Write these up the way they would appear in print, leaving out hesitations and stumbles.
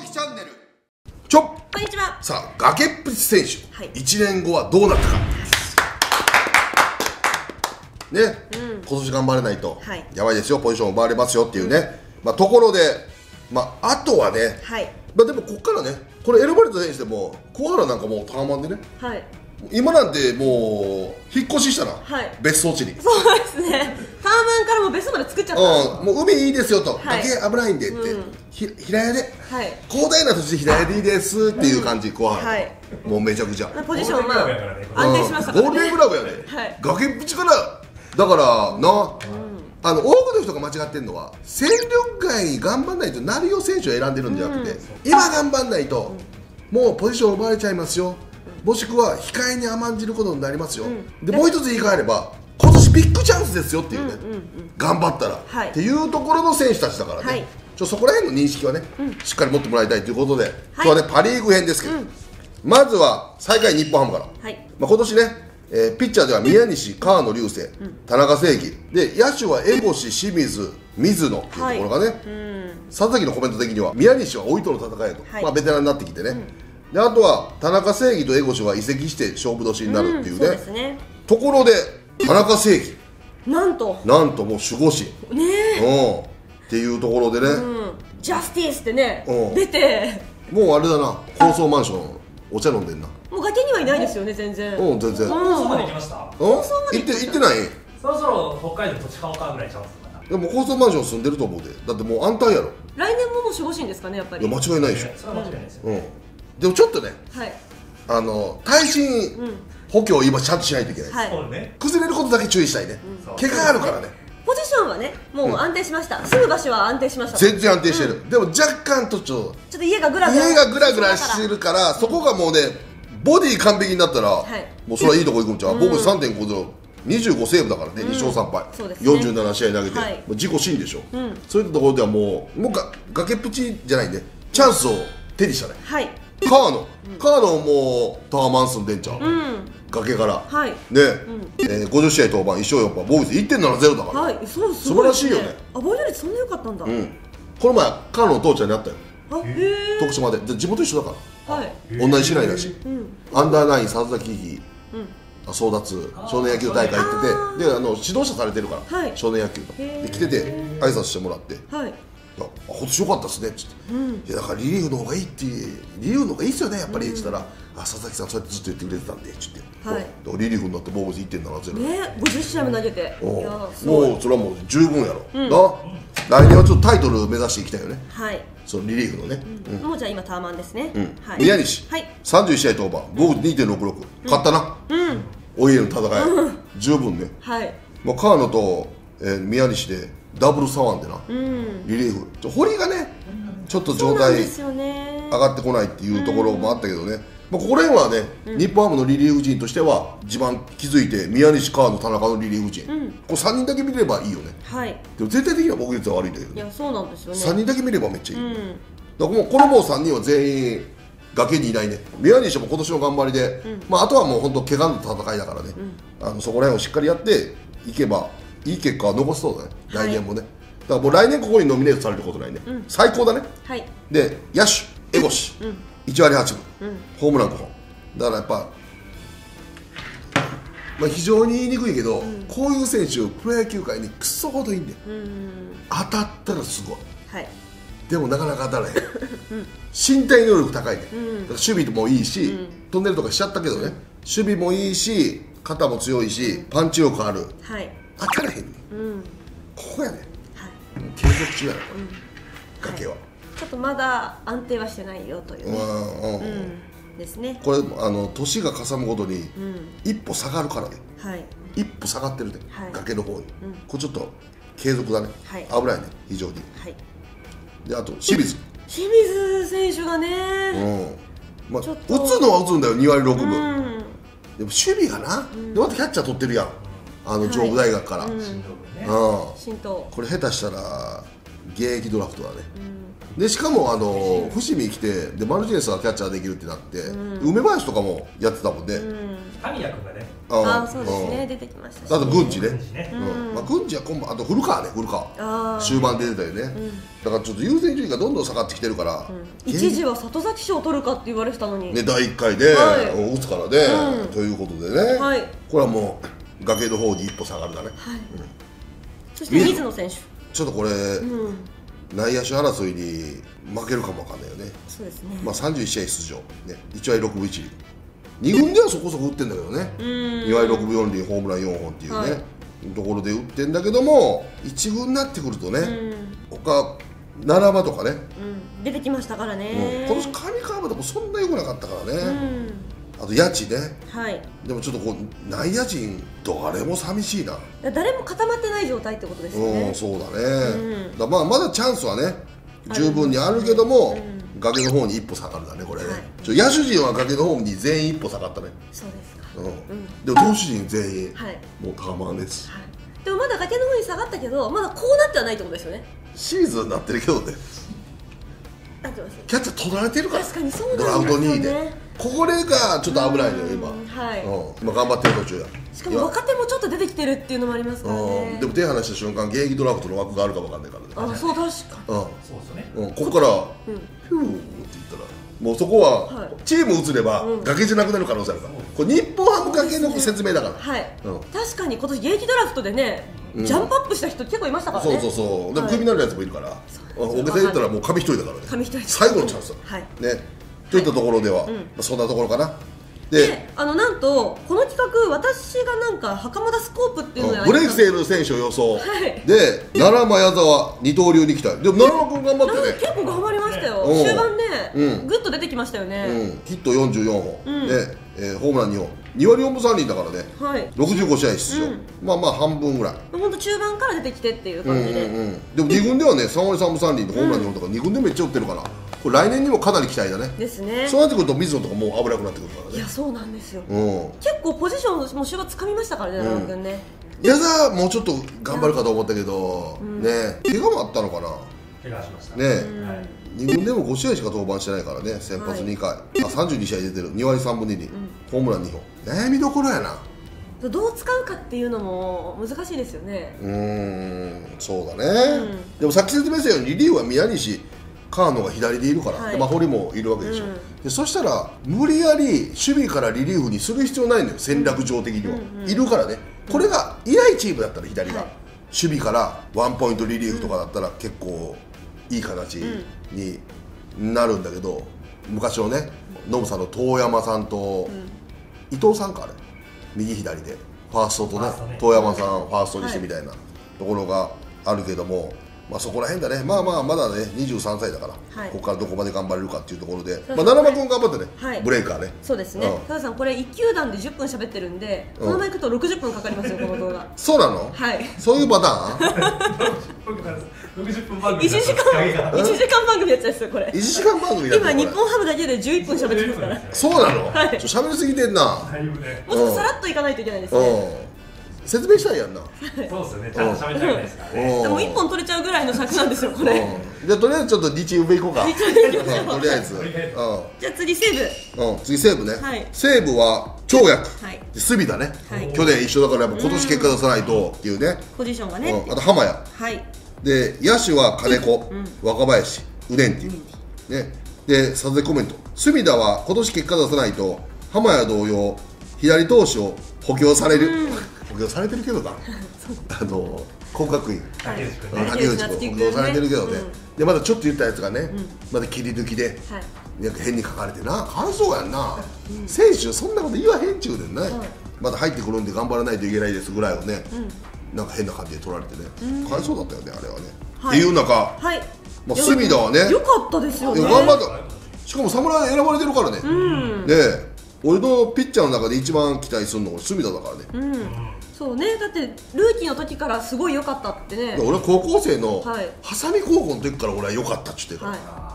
樹チャンネル。 こんにちは。 さあ、崖っぷち選手、 はい、 1年後はどうなったかね、今年頑張れないと、やばいですよ、ポジション奪われますよっていうね、ところで、あとはね、でもここからね、これ選ばれた選手でも小原なんかもうタワマンでね、今なんてもう引っ越ししたら、別荘地に。 そうですね、タワマンからも別荘まで作っちゃった。 もう海いいですよと、崖危ないんでって、平屋で、広大な土地で平屋でいいですっていう感じ、小原。もうめちゃくちゃポジション安定しましたからね。 ゴールデングラブやね、崖っぷちから。だからな、多くの人が間違ってるのは戦力外に頑張らないとなるよ選手を選んでるんじゃなくて、今頑張らないともうポジション奪われちゃいますよ、もしくは控えに甘んじることになりますよ、でもう一つ言い換えれば今年ビッグチャンスですよっていうね、頑張ったらっていうところの選手たちだからね、そこら辺の認識はね、しっかり持ってもらいたいということで、今日はねパ・リーグ編ですけど、まずは最下位日本ハムから、今年ねピッチャーでは宮西、河野龍星、田中正義で、野手は江越、清水、水野っていうところがね、佐々木のコメント的には宮西は老いとの戦いと、ベテランになってきてね、であとは田中正義と江越は移籍して勝負年になるっていうね、ところで田中正義なんともう守護神っていうところでね、 ジャスティスってね出て、 もうあれだな、高層マンションお茶飲んでんな。 もう崖にはいないですよね、全然。 全然。 高層まで行きました。 行ってない。 そろそろ北海道土地買おうかぐらいちゃうんですか。 でも高層マンション住んでると思うで。だってもう安泰やろ。 来年ももう守護神ですかね、やっぱり。 いや間違いないでしょ。 それは間違いないですよ。 でもちょっとね、耐震補強を今ちゃんとしないといけない。崩れることだけ注意したいね。怪我あるからね。 ポジションはね、もう安定しました。住む場所は安定しました。 全然安定してる。でも若干とちょっと家がグラグラしてるから、そこがもうね。ボディ完璧になったら、もうそれはいいとこ行くんちゃう。僕3.50、25セーブだからね、2勝3敗、47試合投げて、自己新でしょ。そういったところではもう崖っぷちじゃないんで、チャンスを手にしたね。川野もタワマン住んでんちゃう、崖からね、50試合登板、1勝4敗、防御率 1.70 だから、素晴らしいよね。 防御率そんな良かったんだ。 この前、川野の父ちゃんに会ったよ、徳島で。地元一緒だから。同じ市内だし、アンダーナイン佐々木希争奪少年野球大会行ってて、で指導者されてるから、少年野球で来てて挨拶してもらって、今年良かったっすねっつって、だからリリーフの方がいいってリリーフの方がいいっすよねやっぱりっつったら、佐々木さんそうやってずっと言ってくれてたんでっつって、リリーフになって防御率 1.70 ね、50試合も投げて、 もうそれはもう十分やろな。来年はちょっとタイトル目指していきたいよね、そのリリーフのね。 もうじゃあ今タワマンですね。 宮西31試合登板、防御率 2.66、勝ったな、お家の戦い十分ね。川野と宮西でダブル左腕でな、リリーフ堀がねちょっと状態上がってこないっていうところもあったけどね、ここら辺はね、日本ハムのリリーフ陣としては一番気づいて、宮西、川野、田中のリリーフ陣、これ3人だけ見ればいいよね。でも全体的には防御率は悪いんだけどね。 いや、そうなんですよね。 3人だけ見ればめっちゃいい。だからもうこのもう3人は全員崖にいないね。宮西も今年の頑張りで、あとはもう本当怪我の戦いだからね、そこら辺をしっかりやっていけばいい結果は残せそうだね、来年もね。だからもう来年ここにノミネートされることないね、最高だね。で野手江越、1割8分、ホームラン5本だからやっぱ、非常に言いにくいけど、こういう選手プロ野球界にクソほどいいんだよ。当たったらすごい、でもなかなか当たらへん身体能力高いね、守備もいいし、トンネルとかしちゃったけどね、守備もいいし肩も強いしパンチ力ある、当たらへんね、ここやね、継続中やな、崖はちょっとまだ安定はしてないよというですね。 これ年がかさむごとに一歩下がるからね、一歩下がってるね、崖の方に。これちょっと継続だね、危ないね非常に。であと清水選手がね、 打つのは打つんだよ、2割6分。でも守備がな、でまたキャッチャー取ってるやん、上武大学から。これ下手したら現役ドラフトだね。でしかも伏見来てでマルチネスがキャッチャーできるってなって、梅林とかもやってたもんね。 神谷君がねあ、そうですね、出てきましたし。 あと軍事ね、 うん軍事は今度あと古川ね、古川終盤出てたよね、だからちょっと優先順位がどんどん下がってきてるから、 一時は里崎賞を取るかって言われてたのにね、第1回ではい打つからね、ということでね、 はいこれはもう崖の方に一歩下がるだね。 そして水野選手、 ちょっとこれ、内野手争いに負けるかもわかんないよね。 そうですね、 まあ31試合出場、ね、1割6分1厘、2軍ではそこそこ打ってんだけどね、2割6分4厘、ホームラン4本っていうね、 はいところで打ってんだけども、1軍になってくるとね、他奈良間とかね、 出てきましたからね。 今年上川端もそんな良くなかったからね、あと谷地ね、 はい、 でもちょっとこう内野陣誰も寂しいな。 誰も固まってない状態ってことですよね。 そうだね、だまあまだチャンスはね十分にあるけども、崖の方に一歩下がるだね、これね、野手陣は崖の方に全員一歩下がったね。 そうですか。 でも投手陣全員、 はいもうタワマンです、 でもまだ崖の方に下がったけど、まだこうなってはないってことですよね。 シーズンになってるけどね、 なってます。 キャッチャー取られてるから、 確かにそうドラフトなんですよ 2位で、 ね。 これがちょっと危ないのよ今、 はい、 今頑張ってる途中だ。 しかも若手もちょっと出てきてるっていうのもありますからね。 でも手離した瞬間現役ドラフトの枠があるか分かんないからね。 あ、そう確かそうですよね。 ここからヒューって言ったらもうそこはチーム移れば崖じゃなくなる可能性あるから、これ日本ハム崖の説明だから。 はい、確かに今年現役ドラフトでね、ジャンプアップした人結構いましたからね。 そうでもクビになるやつもいるから、大げさに言ったらもう紙一人だからね、 紙一人最後のチャンスだね。といったところではそんなところかな。 で、なんとこの企画、私がなんか袴田スコープっていうのをやブレイクセール選手を予想、 はいで奈良間矢沢二刀流に期待。でも奈良間君頑張ってね、 結構頑張りましたよ。終盤ね、ぐっと出てきましたよね。 ヒット44本、でホームラン2本、2割4分3厘だからね、 はい、 65試合出場、まあまあ半分ぐらい。 本当中盤から出てきてっていう感じで、 でも2軍ではね3割3分3厘でホームラン2本とか2軍でめっちゃ打ってるから、これ来年にもかなり期待だね。 ですね。 そうなってくると水野とかもう危なくなってくるからね。 いや、そうなんですよ。結構ポジションも終盤掴みましたからね、奈良君ね。 矢沢もうちょっと頑張るかと思ったけど、ね、怪我もあったのかな。 怪我しましたね、2軍でも5試合しか登板してないからね、先発2回、32試合出てる、2割3分2厘、ホームラン2本、悩みどころやな。 どう使うかっていうのも難しいですよね。 そうだね、でもさっき説明したようにリリーフは宮西、川野が左でいるから、堀もいるわけでしょ、でそしたら無理やり守備からリリーフにする必要ないのよ、戦略上的には、いるからね。これがいないチームだったら左が、守備からワンポイントリリーフとかだったら結構いい形になるんだけど、昔のねノブさんの遠山さんと伊藤さんか、あれ右左でファーストとね、遠山さんファーストにしてみたいなところがあるけども、まあそこら辺だね。まあまあまだね23歳だから、ここからどこまで頑張れるかっていうところで、まあ奈良間君頑張ってね、ブレイカーね。 そうですね。たださんこれ1球団で10分喋ってるんで、このままいくと60分かかりますよ、この動画。 そうなの？ はい。 そういうパターン 60分番組 1時間番組やっちゃうんですよ、これ。 1時間番組だ今日本ハムだけで11分喋ってますから。 そうなの？喋りすぎてんな。 だいぶね。 もうちょっとさらっといかないといけないですね。 説明したいやんな。 そうですよね、ちゃんと喋りたくないですからね。 でも1本取れちゃうぐらいの尺なんですよ、これ。 じゃあとりあえずちょっと2チーム行こうか。とりあえず。 じゃあ次西武。 次西武ね。西武は長薬、隅田ね。去年一緒だからやっぱ今年結果出さないとっていうね。 ポジションがね。 あと浜谷。で野手は金子、若林、ウデンティね。でサザエコメント。隅田は今年結果出さないと浜谷同様左投手を補強される。補強されてるけどな、工学院竹内君補強されてるけどね、でまだちょっと言ったやつがね、まだ切り抜きでなんか変に書かれてな、かわいそうやんな、選手そんなこと言わへんちゅうでんね、まだ入ってくるんで頑張らないといけないですぐらいをね、なんか変な感じで取られてね、かわいそうだったよね、あれはね。っていう中、隅田はね、 よかったですよね、 頑張った、しかも侍選ばれてるからね、で俺のピッチャーの中で一番期待するのは隅田だからね。 そうね、だってルーキーの時からすごい良かったってね。 俺は高校生の波佐見高校の時から俺は良かったって言ってるから、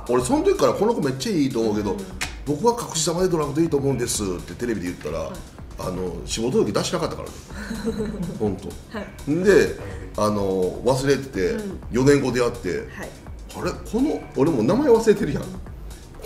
俺その時からこの子めっちゃいいと思うけど、僕は隠し玉でドラフトいいと思うんですってテレビで言ったら、仕事届出しなかったからね本当。で忘れてて4年後出会って、あれ俺もう名前忘れてるやん、こ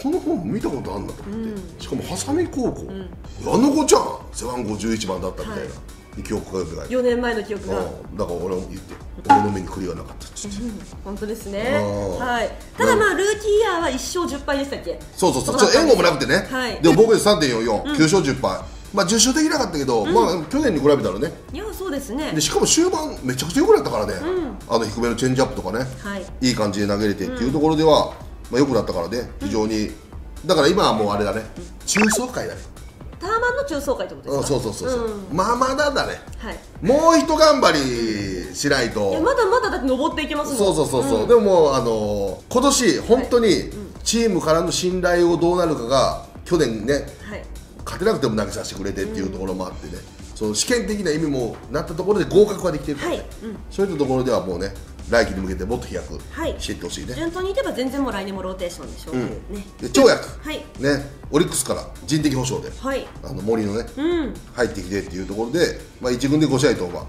この本見たことあんなと思って、しかも波佐見高校、あの子ちゃん背番号11番だったみたいな、記憶が蘇る。 4年前の記憶が、 だから俺も言って、俺の目に来るようなかったっつって、 本当ですね。はい。ただまあルーキーイヤーは1勝10敗でしたっけ。 そうそうそう、援護もなくてね、でも防御率 3.44、9勝10敗、まあ10勝できなかったけど、まあ去年に比べたらね、 いやそうですね。 でしかも終盤めちゃくちゃ良くなったからね、低めのチェンジアップとかね、いい感じで投げれてっていうところではまあ良くなったからね、非常に。だから今はもうあれだね、中層階だね。 ターマンの中層階ってことですか。 そうそうそうそう、まあまだだね。もう一頑張りしないと。いやまだまだだって登っていけますもん。 そうそうそうそう。でももう今年本当にチームからの信頼をどうなるかが、去年ね勝てなくても投げさせてくれてっていうところもあってね、その試験的な意味もなったところで合格ができてるからね、そういったところではもうね、来季に向けてもっと飛躍していってほしいね。 順当にいけば全然もう来年もローテーションでしょうね。 で跳躍ね、オリックスから人的保障で森のね入ってきてっていうところで、まあ1軍で5試合登板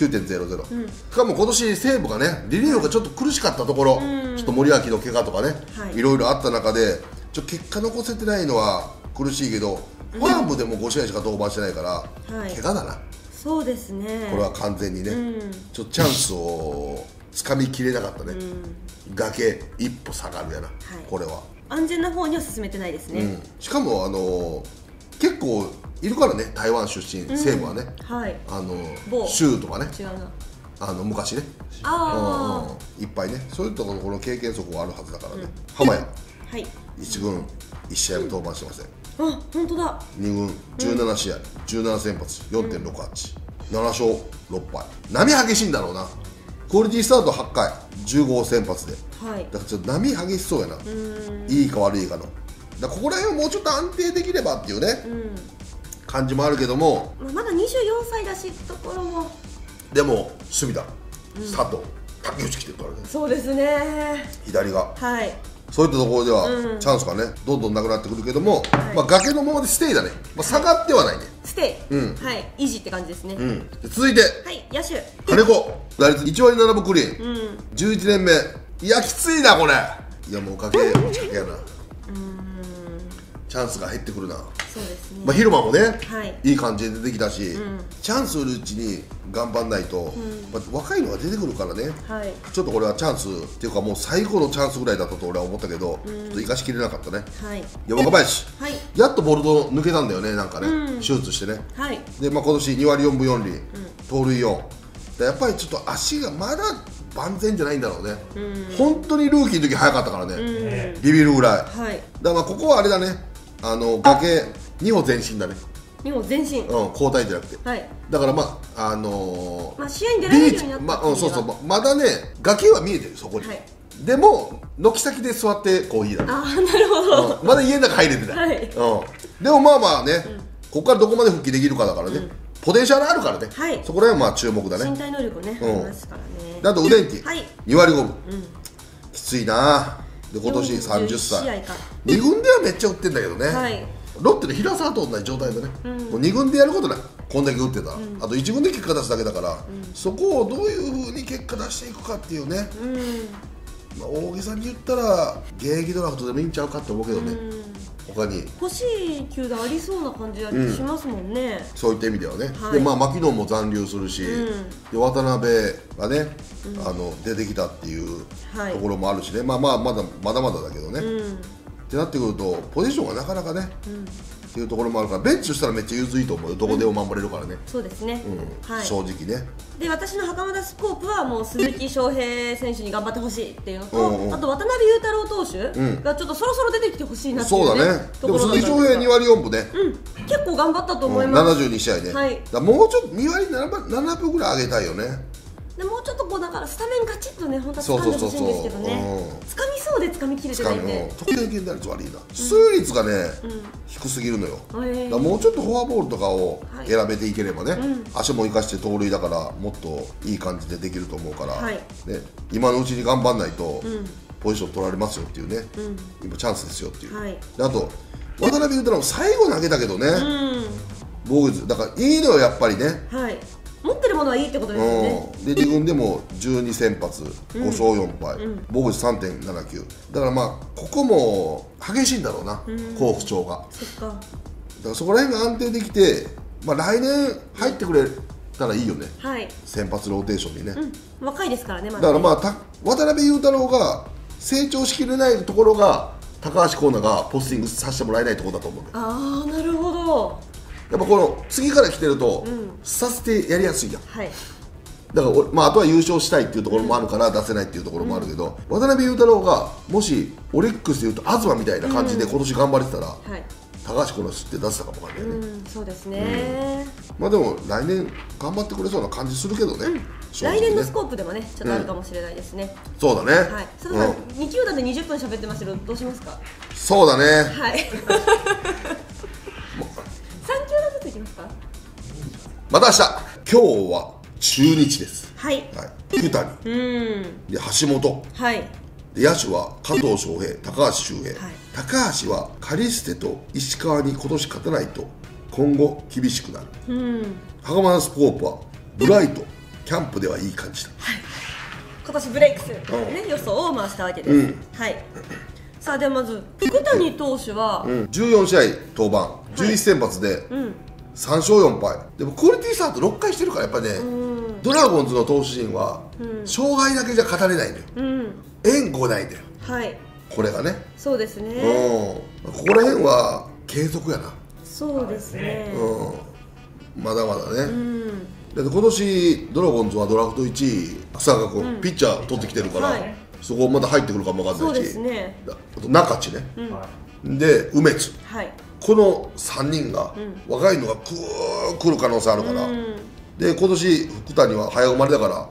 9.00、しかも今年西武がねリリーフがちょっと苦しかったところ、ちょっと森脇の怪我とかね、いろいろあった中で結果残せてないのは苦しいけど、ファームでも5試合しか登板してないから、怪我だな。 そうですね、 これは完全にね、ちょっとチャンスをつかみきれなかったね、崖一歩下がるやな、これは安全な方には進めてないですね。 しかも結構いるからね、台湾出身、西武はね、シューとかね、 違うな、 昔ね、いっぱいね、そういったところの経験則があるはずだからね。浜谷、1軍1試合も登板してません。 あ、本当だ。 2軍17試合、17先発 4.68、7勝6敗。波激しいんだろうな。クオリティスタート8回、15先発で、だからちょっと波激しそうやな、いいか悪いかの。だからここら辺をもうちょっと安定できればっていうね、感じもあるけども、 まだ24歳だしところも。 でも隅田、佐藤、竹内来てるからね。 そうですね、 左が。そういったところではチャンスがねどんどんなくなってくるけども、まあ崖のままでステイだね、下がってはないね。 ステイ、維持って感じですね。 続いて野手金子、打率1割7分クリーン、11年目。いやきついなこれ。いやもう崖やな、チャンスが減ってくるな。 そうですね。 まあ昼間もねいい感じで出てきたし、チャンス売るうちに頑張んないと若いのが出てくるからね。ちょっとこれはチャンスっていうかもう最後のチャンスぐらいだったと俺は思ったけど、ちょっと生かしきれなかったね。で若林、やっとボルト抜けたんだよね、なんかね手術してね。でまあ今年2割4分4厘、盗塁4。やっぱりちょっと足がまだ万全じゃないんだろうね。本当にルーキーの時早かったからね、ビビるぐらい。だからまあここはあれだね、崖2歩前進だね。 2歩前進、 交代じゃなくて、だからまあ試合に出られるようになったっていうのは、 そうそう、まだね崖は見えてる、そこに。でも軒先で座ってコーヒーだね。 ああ、なるほど。 まだ家の中入れてない。でもまあまあね、ここからどこまで復帰できるかだからね、ポテンシャルあるからね、そこら辺はまあ注目だね。 身体能力ね、ありますからね。 あとウデンティ2割5分、きついな。で今年30歳、2軍ではめっちゃ打ってんだけどね、ロッテの平沢と同じ状態でね、もう2軍でやることない、こんだけ打ってたら。あと1軍で結果出すだけだから、そこをどういうふうに結果出していくかっていうね、大げさに言ったら現役ドラフトでもいいんちゃうかって思うけどね、他に欲しい球団ありそうな感じがしますもんね、 そういった意味ではね。でまあ牧野も残留するし、で渡辺がね出てきたっていうところもあるしね、まあまあまだまだだけどね、ってなってくるとポジションがなかなかね、っていうところもあるから、ベンチとしたらめっちゃゆずいと思うよ、どこでも守れるからね。 そうですね、 正直ね。 で私の袴田スコープはもう鈴木翔平選手に頑張ってほしいっていうのと、あと渡辺裕太郎投手がちょっとそろそろ出てきてほしいなっていうね。 そうだね。でも鈴木翔平2割4分ね、 結構頑張ったと思います。 72試合ね。だもうちょっと2割7分ぐらい上げたいよね。 でもうちょっとこうだからスタメンガチッとね、本当は掴んでほしいんですけどね、掴みそうで掴みきれてないんで、 得点圏打率悪いな、出率がね低すぎるのよ。だもうちょっとフォアボールとかを選べていければね、足も生かして盗塁だからもっといい感じでできると思うから、今のうちに頑張んないとポジション取られますよっていうね、今チャンスですよっていう。あと渡辺裕太郎も最後投げたけどね、防御率だからいいのよやっぱりね。 持ってるもものはいいってことですよね。 で2軍でも12先発5勝4敗、防御率 3.79 だからまあここも激しいんだろうな、好不調が。 そっか。 だからそこら辺が安定できて、まあ、来年入ってくれたらいいよね、 はい。 先発ローテーションにね、 若いですからね、まだだね。 からまあ渡辺裕太郎が成長しきれないところが高橋光成がポスティングさせてもらえないところだと思う。 ああ、なるほど。 やっぱこの次から来てると、させてやりやすいやん。 はい。 だからまあ、あとは優勝したいっていうところもあるから出せないっていうところもあるけど、渡辺裕太郎がもしオリックスでいうと東みたいな感じで今年頑張れてたら、 はい。 高橋光成って出せたかもわかんないね、 そうですね。 まあでも来年頑張ってくれそうな感じするけどね、正直ね来年のスコープでもね、ちょっとあるかもしれないですね。 そうだね、 はい。佐藤さん、2球団で20分喋ってますけど、どうしますか？ そうだね、 はい。3球団ずついきますか？ また明日今日は中日です、 はい。 はい、福谷で橋本はい。 で野手は加藤翔平、高橋周平、 はい高橋はカリステと石川に今年勝たないと今後厳しくなる、袴田スコープはブライトキャンプではいい感じだ、 今年ブレイクするっていうね、予想を回したわけです。はい。さあ、ではまず福谷投手は、 14試合登板11先発で3勝4敗でもクオリティスタート6回してるからやっぱりね、ドラゴンズの投手陣は勝敗だけじゃ語れないのよ、援護ないんだよはい。 これがね、 そうですね。 ここら辺は継続やな、 そうですね。 まだまだね、だって今年ドラゴンズはドラフト1位草加君、ピッチャー取ってきてるから、 はいそこまだ入ってくるかもわかんそうないし、 ですね。 あと中地ね、 はで梅津、 はい。 この3人が、若いのが来る可能性あるから、で今年福谷は早生まれだから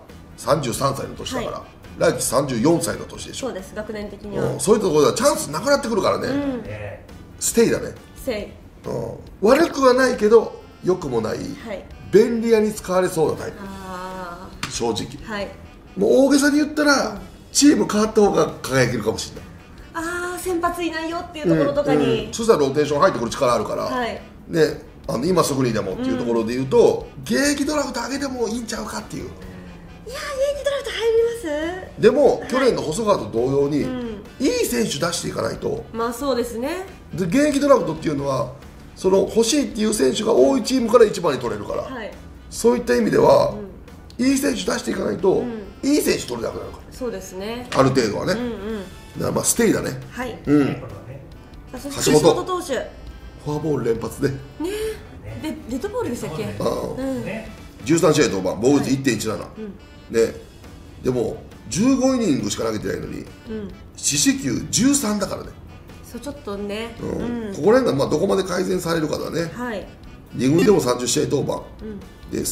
33歳の年だから、来季34歳の年でしょ、 そうです、学年的には。 そういうところではチャンスなくなってくるからね、 い。ねステイだね、 せい。 悪くはないけど良くもない、 はい。 便利屋に使われそうなタイプ、 あ正直あ。はい。 もう大げさに言ったら、チーム変わった方が輝けるかもしれない、 ああ、先発いないよっていうところとかに。 そしたらローテーション入ってくる力あるから、 はい。 ね、今すぐにでもっていうところで言うと、現役ドラフト上げてもいいんちゃうかっていう。 いやー、現役ドラフト入ります？ でも、去年の細川と同様に、いい選手出していかないと、 まあそうですね。 で現役ドラフトっていうのはその欲しいっていう選手が多いチームから1番に取れるから、 はい。 そういった意味では、いい選手出していかないと、いい選手取れなくなるかそうですね。 ら、ある程度はね、だからまあステイだね、 はい。 これはね。 さあ、そして橋本橋本投手。ねフォアボール連発で、 で、デッドボールでしたっけ？ ね。 13試合登板、防御率 1.17、でも15イニングしか投げてないのに、四死球13だからね、 そう、ちょっとね。 ここら辺がまあどこまで改善されるかだね、 はい。 2軍でも30試合登板、で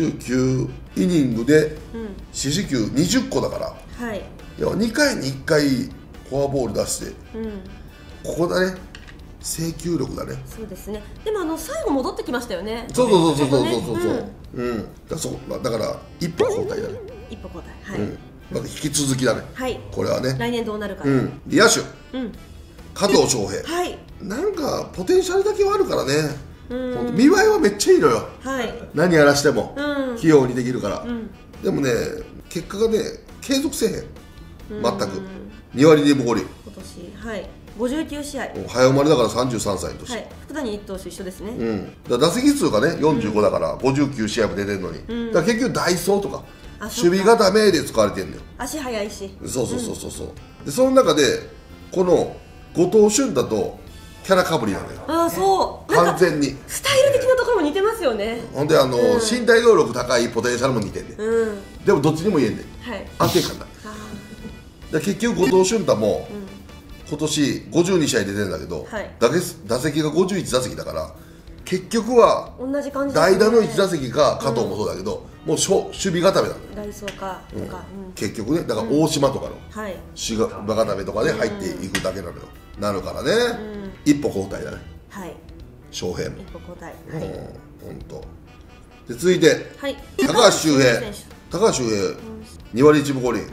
39イニングで四死球20個だから、 はい。 いや2回に1回フォアボール出して、ここだね、制球力だね、 そうですね。でも最後戻ってきましたよね。 そうそうそうそうそうそうちょっとねだから一歩交代だね、 一歩交代。はい。 まだ引き続きだね、 はい。 これはね、 来年どうなるか。 で野手、加藤翔平、 はい。 なんかポテンシャルだけはあるからね、ほんと見栄えはめっちゃいいのよ、 はい。 何やらしても、器用にできるから、でもね、結果がね、継続せえへん、全く、2割2分5厘、 今年、はい。59試合。 早生まれだから33歳の年、 はい。福谷投手一緒ですね。 だから打席数がね、45だから、59試合も出てるのに、だから結局、ダイソーとか、 あ守備固めで使われてるんだよ、 足速いし。 そうそうそうそうそう、でその中で、この後藤俊太とキャラかぶりなのよ、 ああ、そう。なんか完全に。 スタイル的なところも似てますよね。 ほんで身体能力高いポテンシャルも似てんねん、でもどっちにも言えんねん、 はい。 安定感だ、 あで結局後藤俊太も、今年52試合出てるんだけど、 はい打席が51打席だから結局はー、同じ感じですね。 代打の1打席か加藤もそうだけど、もう守備固めなのよ、 ダイソーかとか。 結局ね、だから大島とかのはい。 守備固めとかで入っていくだけなのよ、なるからね、一歩交代だね、 はい。 翔平も、 一歩交代。 ほんと。で続いて、 はい。 高橋周平選手。 高橋周平、2割1分5厘、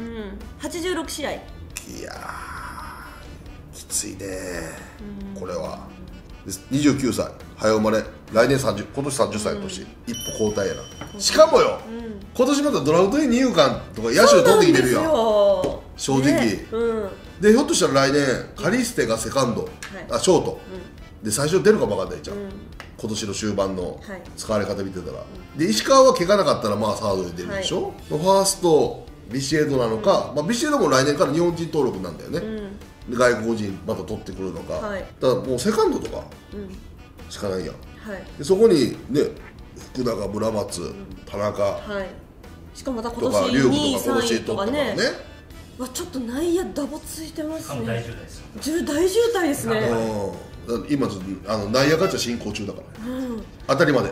86試合。 いやー、きついね、これは。 29歳早生まれ、来年30、今年30歳の年、一歩後退やな。しかもよ、今年またドラフトに二遊間とか野手取ってきてるやん、正直、でひょっとしたら来年カリステがセカンド、ショート、で最初出るかも分かんないじゃん、今年の終盤の使われ方見てたら、で石川は怪我なかったらまあサードで出るでしょ、ファーストビシエドなのか、ビシエドも来年から日本人登録なんだよね、で外国人また取ってくるのか、だからもうセカンドとかしかないやん、でそこにね福永、村松、田中、 しかもまた今とか年龍 2位、 空とか今年 3位取ったからとかね、 ね。 ちょっと内野ダボついてます大ね。 渋滞ですよ。 大渋滞ですね。 今内野ガチャ進行中だから、当たりまで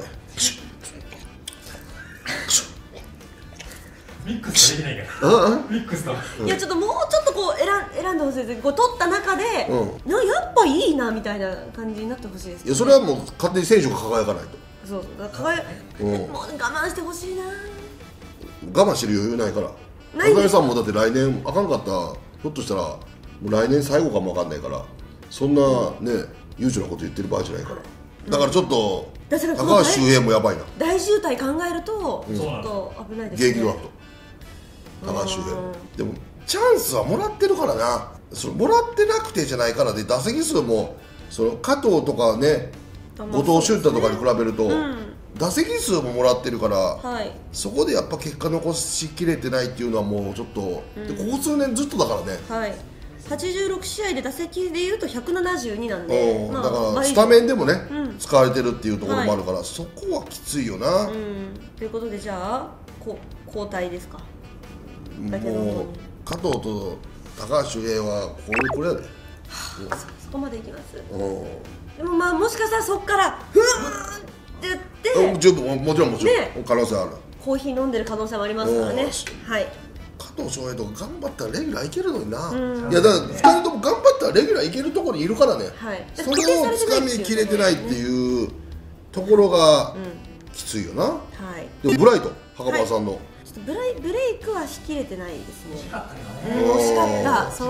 ミックスできないからミックスといやちょっともうちょっとこう選んでほしいです。こう取った中で、やっぱいいなみたいな感じになってほしいです、 いやそれはもう勝手に選手が輝かないと。 そうだからもう我慢してほしいな。 我慢してる余裕ないから。 ないです中井さんもだって来年あかんかったらひょっとしたらもう来年最後かもわかんないから、そんなね悠長なこと言ってる場合じゃないから。だからちょっとだから高橋周平もやばいな。 大渋滞考えるとちょっと危ないですね。 現役ドラフト高橋周平もでもチャンスはもらってるからな。そのもらってなくてじゃないからで、打席数もその加藤とかね後藤俊太とかに比べると、打席数ももらってるから、そこでやっぱ結果残しきれてないっていうのはもうちょっと、でここ数年ずっとだからね、 86試合で打席でいうと172なんで、 だからスタメンでもね、使われてるっていうところもあるから、そこはきついよな。 ということでじゃあ交代ですか。だけどもう加藤と高橋周平はこれやで、 そこまでいきます。でもまあもしかしたらそこからふーんって言って十分もちろん可能性ある。 コーヒー飲んでる可能性もありますからね。 加藤翔平とか頑張ったらレギュラーいけるのにな。いやだから2人とも頑張ったらレギュラーいけるところにいるからね、それをつかみきれてないっていうところがきついよな。でもブライト袴田さんのブレイクはしきれてないですね。 惜しかったけどね。 惜しかった。そう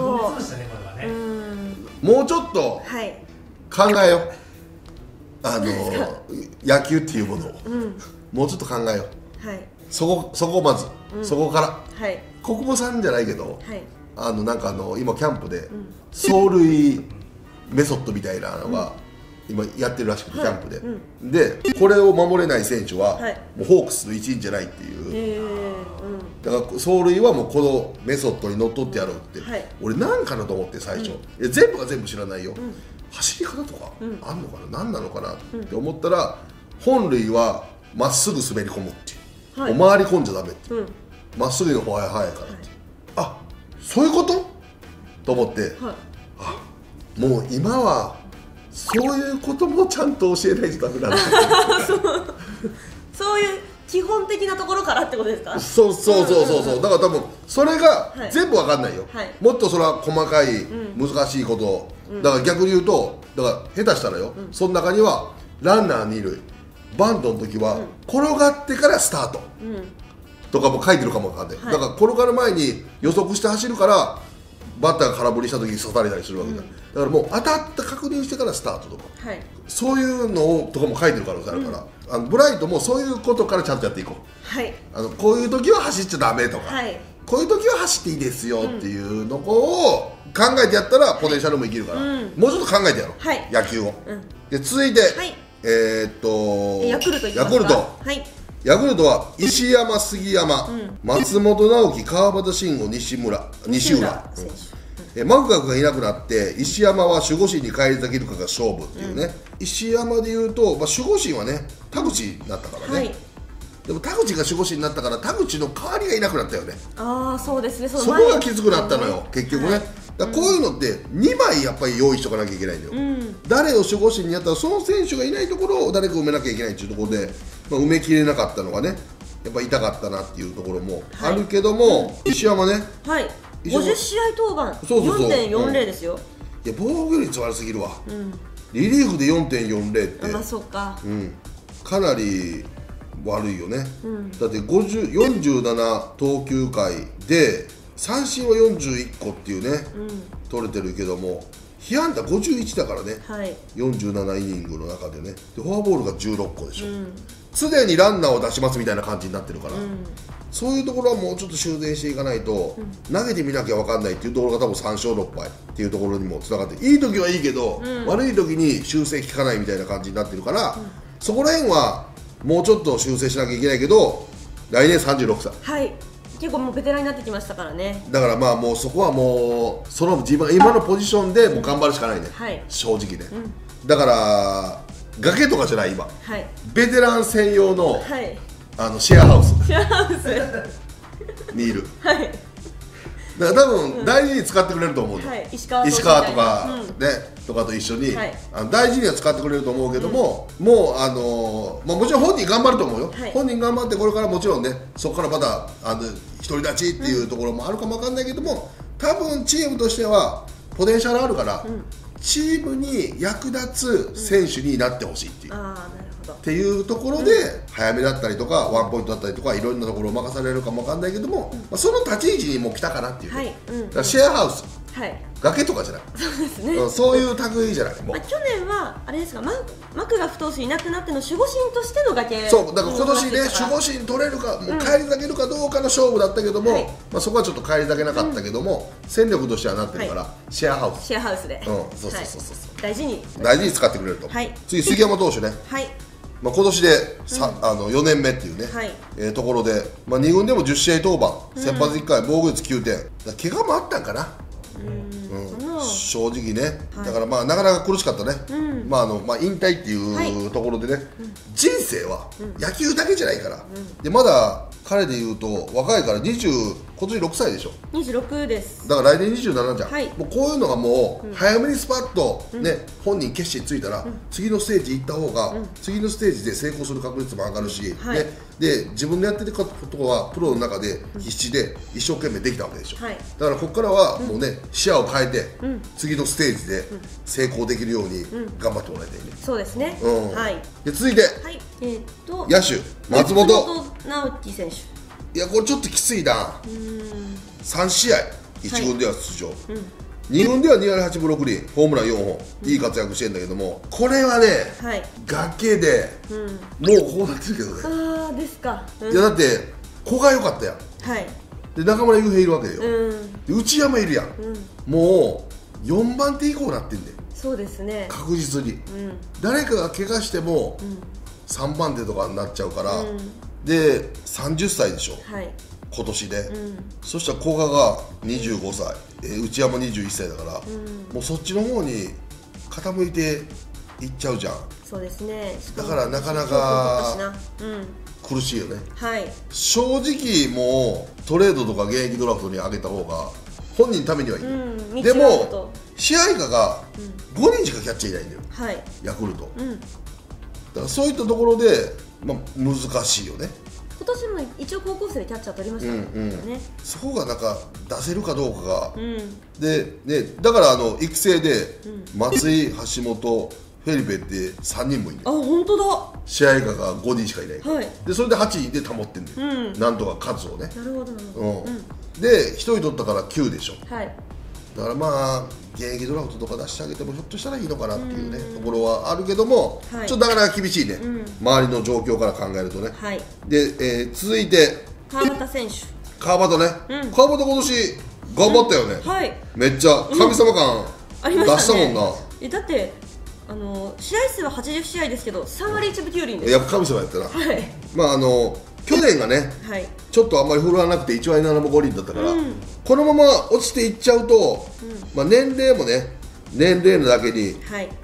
もうちょっと考えよう、野球っていうものをもうちょっと考えよう。そこまずそこから国母さんじゃないけど、なんか今キャンプで走塁メソッドみたいなのが今やってるらしくて、キャンプで、でこれを守れない選手はもうホークスの一員じゃないっていう、だから走塁はもうこのメソッドにのっとってやろうって、俺なんかなと思って最初、全部が全部知らないよ、走り方とかあんのかな、何なのかなって思ったら、本塁はまっすぐ滑り込むっていう、回り込んじゃダメっていう、まっすぐの方が速いからって、あ、そういうことと思って、あ、もう今はそういうこともちゃんと教えないとダメなんだそういう基本的なところからってことですか。 そうだから多分それが全部わかんないよ、もっとそれは細かい難しいこと、だから逆に言うと、だから下手したらよ、その中にはランナー二塁バントの時は転がってからスタートとかも書いてるかもわかんない、だから転がる前に予測して走るからバッターが空振りした時に刺されたりするわけだ、だからもう当たった確認してからスタートとか、そういうのをとかも書いてる可能性あるから、ブライトもそういうことからちゃんとやっていこう、こういう時は走っちゃダメとか、こういう時は走っていいですよっていうのを考えてやったらポテンシャルも生きるから、もうちょっと考えてやろう、野球を。で続いてヤクルトヤクルトは石山、杉山、松本直樹、川端慎吾、西浦、マクガフがいなくなって石山は守護神に返り咲けるかが勝負っていうね、石山でいうと、守護神はね田口になったからね、でも田口が守護神になったから田口の代わりがいなくなったよね。 そうですね、 そこがきつくなったのよ結局ね。だからこういうのって2枚やっぱり用意しとかなきゃいけないんだよ、誰を守護神にやったらその選手がいないところを誰か埋めなきゃいけないっていうところで、埋めきれなかったのがねやっぱ痛かったなっていうところもあるけども、石山ね、 50試合登板 4.40 ですよ。 いや防御率悪すぎるわ、リリーフで 4.40 ってそうか、 かなり悪いよね、だって47投球回で三振は41個っていうね、取れてるけども被安打51だからね、 はい、 47イニングの中でね、でフォアボールが16個でしょ、常にランナーを出しますみたいな感じになってるから、そういうところはもうちょっと修正していかないと、投げてみなきゃ分かんないっていうところが多分3勝6敗っていうところにもつながって、いい時はいいけど、悪い時に修正効かないみたいな感じになってるから、そこら辺はもうちょっと修正しなきゃいけないけど、来年36歳。 はい、結構もうベテランになってきましたからね。 だからまあもうそこはもうその自分今のポジションでもう頑張るしかないね、 はい、 正直ね、だから崖とかじゃない今、 はい、 ベテラン専用の、 はい、 シェアハウスにいる、 はい、 だから多分大事に使ってくれると思うの、 はい、石川とか、とかと一緒に、はい、大事には使ってくれると思うけども、もうもちろん本人頑張ると思うよ、はい、本人頑張ってこれからもちろんね、そこからまた独り立ちっていうところもあるかもわかんないけども、多分チームとしてはポテンシャルあるから、チームに役立つ選手になってほしいっていう、っていうところで、早めだったりとかワンポイントだったりとかいろんなところを任されるかもわかんないけども、その立ち位置にもう来たかなっていう、だからシェアハウス、崖とかじゃない、 そうですね、 そういう類じゃない。もう去年はあれですか、マクガフ投手いなくなっての守護神としての崖、 そうだから今年ね、守護神取れるか、もう返り咲けるかどうかの勝負だったけども、そこはちょっと返り咲けなかったけども、戦力としてはなってるから、シェアハウスで、そう大事に使ってくれると。次杉山投手ね、今年で4年目っていうねところで、2軍でも10試合登板、先発1回防御率9点、怪我もあったんかな、正直ね、だからなかなか苦しかったね、引退っていうところでね、人生は野球だけじゃないから、でまだ彼でいうと若いから今年6歳でしょ、 26です、 だから来年27じゃん、もうこういうのがもう早めにスパッとね、本人決心ついたら次のステージ行った方が次のステージで成功する確率も上がるし、で自分のやってることはプロの中で必死で一生懸命できたわけでしょ、だからここからはもうね、視野を変えて次のステージで成功できるように頑張ってもらいたいね。 そうですね。 で続いて野手松本直樹選手、 いやこれちょっときついな、3試合1軍では出場、2軍では2割8分6厘、ホームラン4本、いい活躍してるんだけども、これはね、崖でもうこうなってるけどね。 ああですか。 いやだって古賀良かったやん、で中村悠平いるわけよ、で内山いるやん、もう4番手以降なってんで、 そうですね、 確実に誰かが怪我しても3番手とかになっちゃうから、で30歳でしょ、今年で、そしたら古賀が25歳、内山21歳だから、もうそっちの方に傾いていっちゃうじゃん。 そうですね、 だからなかなか苦しいよね、正直もうトレードとか現役ドラフトに上げた方が本人のためにはいい、でも支配下が5人しかキャッチャーいないんだよ、ヤクルト、だからそういったところで、難しいよね。 今年も一応高校生でキャッチャー取りましたね、 そこがなんか出せるかどうかが、でだから育成で松井、橋本、フェリペって3人もいるんだよ。 あ、本当だ。 試合下が5人しかいないから、でそれで8位で保ってんだよ、なんとか数をね。 なるほどなるほど。 で1人取ったから9でしょ、だから現役ドラフトとか出してあげてもひょっとしたらいいのかなっていうねところはあるけども、ちょっとなかなか厳しいね、周りの状況から考えるとね。で、続いて川端選手、 川端ね、川端今年頑張ったよね、めっちゃ神様感出したもんな。 だって試合数は80試合ですけど3割1分9厘です。 やっぱ神様やったな。去年がね、ちょっとあんまり振るわなくて1割7分5厘だったから、このまま落ちていっちゃうと、年齢もね、年齢のだけに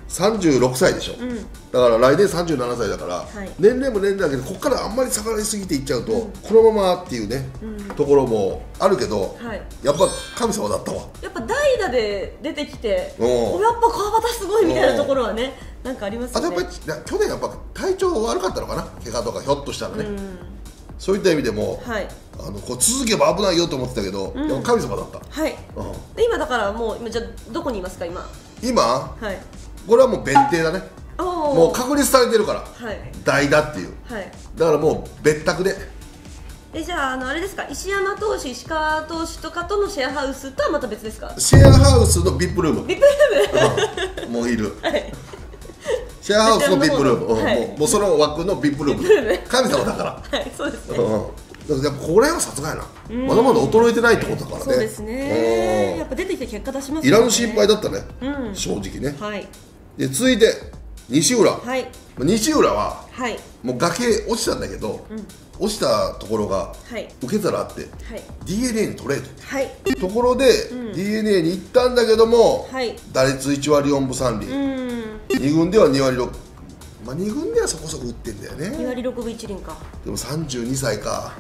36歳でしょ、だから来年37歳だから、年齢も年齢だけでここからあんまり下がりすぎていっちゃうと、このままっていうね、ところもあるけど、やっぱ神様だったわ。 やっぱ代打で出てきて、やっぱ川端すごいみたいなところはね、なんかありますよね。 あとやっぱり去年やっぱ体調悪かったのかな、怪我とかひょっとしたらね、そういった意味でも、こう続けば危ないよと思ってたけど、でも神様だった。 で今だからもうじゃあどこにいますか今？ これはもう別邸だね。もう確立されてるから、代打っていう、だからもう別宅でじゃあ、あれですか、石山投手、石川投手とかとのシェアハウスとはまた別ですか？ シェアハウスのビップルーム。 ビップルームもういる。 はい。 シェアハウスのビップルーム、 はいもうその枠のビップルーム。神様だから。 はい、そうですね。 だからやっぱこれはさすがやな。まだまだ衰えてないってことだからね。 そうですね。やっぱ出てきて結果出しますいよね。 らぬ心配だったね。正直ね。 はい。 で続いて西浦。 はい。 西浦ははい。 もう崖落ちたんだけど、落ちたところが受け皿あって、 はい。 DNA に取れと。 はい。 ところで DNA に行ったんだけども、 はい。 打率1割4分3厘。2軍では2割6。まあ2軍ではそこそこ打ってんだよね。 2割6分1厘か。 でも32歳か。 はい。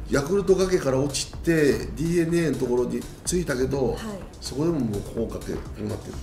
ヤクルト崖から落ちて DNA のところに着いたけど、 はい、 そこでももうこうかけこうなってる。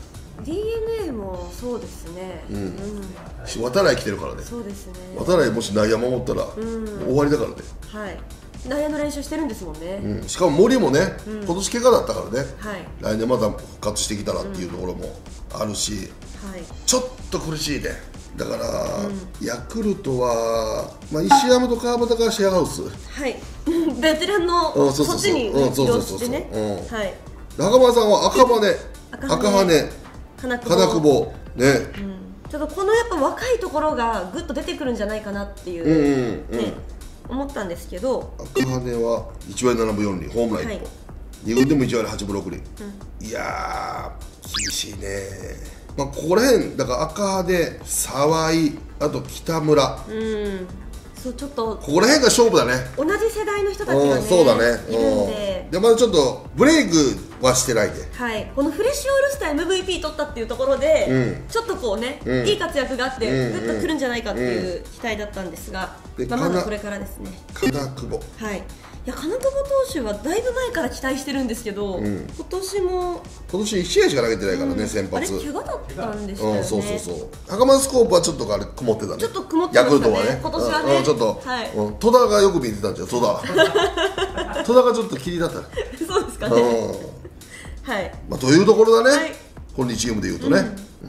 DNA もそうですね。 渡来来てるからね。 そうですね。 渡来もし内野守ったら、もう終わりだからね。 はい。内野の練習してるんですもんね。 しかも森もね、今年怪我だったからね、 はい、 来年また復活してきたらっていうところもあるし、 はい、 ちょっと苦しいね。だから、ヤクルトは、まあ、石山と川端がシェアハウス、 はい、ベテランのそっちに移動してね。 中村さんは赤羽、金久保ね、 ちょっとこのやっぱ若いところがぐっと出てくるんじゃないかなっていうね、思ったんですけど、 赤羽は1割7分4厘、ホームラン1本、2軍でも1割8分6厘、いやー厳しいね。まあ、ここら辺だから赤羽、沢井、あと北村、 そうちょっとここら辺が勝負だね。 同じ世代の人たちがね、 そうだね、 いるんで、 でまだちょっとブレイクはしてないで、 はい、このフレッシュオールスター MVP 取ったっていうところで、ちょっっとこうね、いい活躍があってぐっとくるんじゃないかっていう期待だったんですが、まだこれからですね。 金久保、 はい、いや金久保投手はだいぶ前から期待してるんですけど、今年 1試合しか投げてないからね、先発。 あれ怪我だったんでしたよね。 そう赤松スコープはちょっとあれ曇ってたね。 ちょっと曇ってましたね、ヤクルトはね。今年はね、 ちょっと戸田がよく見てたんじゃん。戸田がちょっと気になったね。 そうですかね。はい、 まあというところだね、この2チームでいうとね。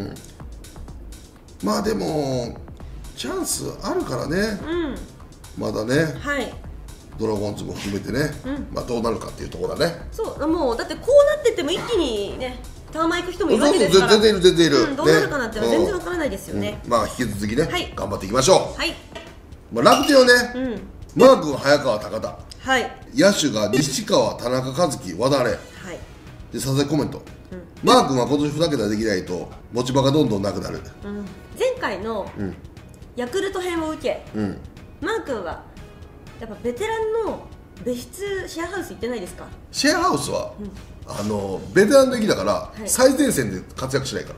まあでもチャンスあるからね、まだね、ドラゴンズも含めてね、まあどうなるかっていうところだね。 そうもうだってこうなってても一気にねタワマン行く人もいるわけですから、 全然いる、 どうなるかなって全然わからないですよね。 まあ引き続きね、頑張っていきましょう。 はい。 まあ楽天はね、マー君、早川、高田、野手が西川、田中和樹、和田あれ、で佐々木コメント、マー君は今年2桁できないと持ち場がどんどんなくなる。 前回のヤクルト編を受け、マー君はやっぱベテランの別室シェアハウス行ってないですか？ シェアハウスは、ベテランの域だから、最前線で活躍しないから。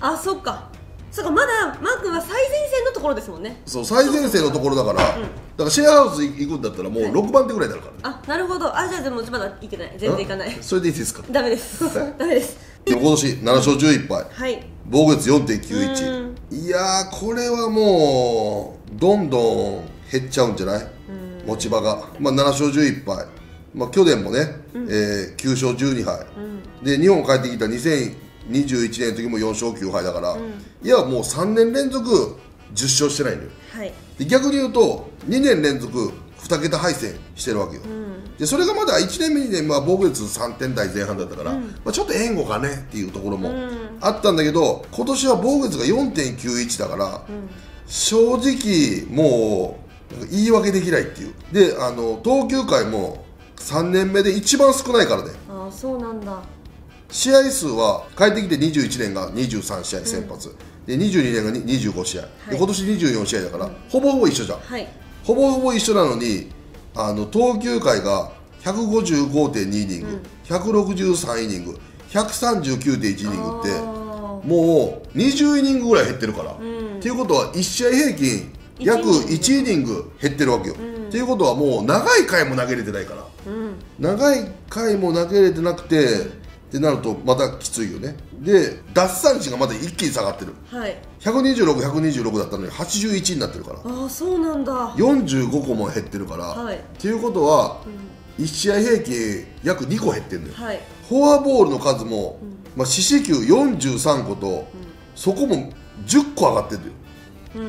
あ、そっか、まだマー君は最前線のところですもんね。 そう、最前線のところだから、だからシェアハウス行くんだったらもう6番手ぐらいになるから、 あ、なるほど。あ、じゃあでもまだ行けない、全然行かない。 それでいいですか？ ダメです、ダメです。 でも今年7勝11敗、防御率 4.91、いやーこれはもうどんどん減っちゃうんじゃない、持ち場が。まあ7勝11敗、まあ去年もね、9勝12敗、で日本帰ってきた2021年の時も4勝9敗だから、いやもう3年連続10勝してないのよ。で逆に言うと2年連続2桁敗戦してるわけよ。でそれがまだ1年目にね、まあ、防御率3点台前半だったから、まあ、ちょっと援護かねっていうところもあったんだけど、今年は防御率が 4.91 だから、正直もう言い訳できないっていう。で投球回も3年目で一番少ないからね。 ああ、そうなんだ。 試合数は帰ってきて21年が23試合先発、で22年が25試合、で今年24試合だから、ほぼほぼ一緒じゃん、ほぼほぼ一緒なのに投球回が 155.2 イニング、163イニング、139.1 イニングってもう20イニングぐらい減ってるから、っていうことは1試合平均約1イニング減ってるわけよ。っていうことはもう長い回も投げれてないから、長い回も投げれてなくてってなるとまたきついよね。で奪三振がまだ一気に下がってる、126だったのに81になってるから、 ああ、そうなんだ。 45個も減ってるから、っていうことは、1試合平均約2個減ってるのよ、フォアボールの数も、まあ、四死球43個と、そこも10個上がってるのよ、っ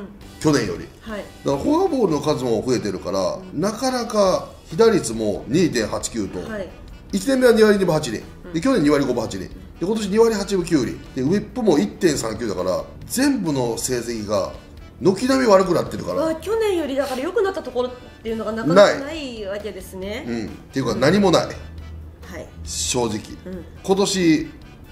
去年より。 はい、 だからフォアボールの数も増えてるから、なかなか被打率も 2.89 と、 はい、 1年目は2割2分8厘、で去年2割5分8厘で今年2割8分9厘でウィップも 1.39 だから、全部の成績が軒並み悪くなってるから、 去年よりだから良くなったところっていうのがなかなかないわけですね。 っていうか何もない、 はい、 正直、今年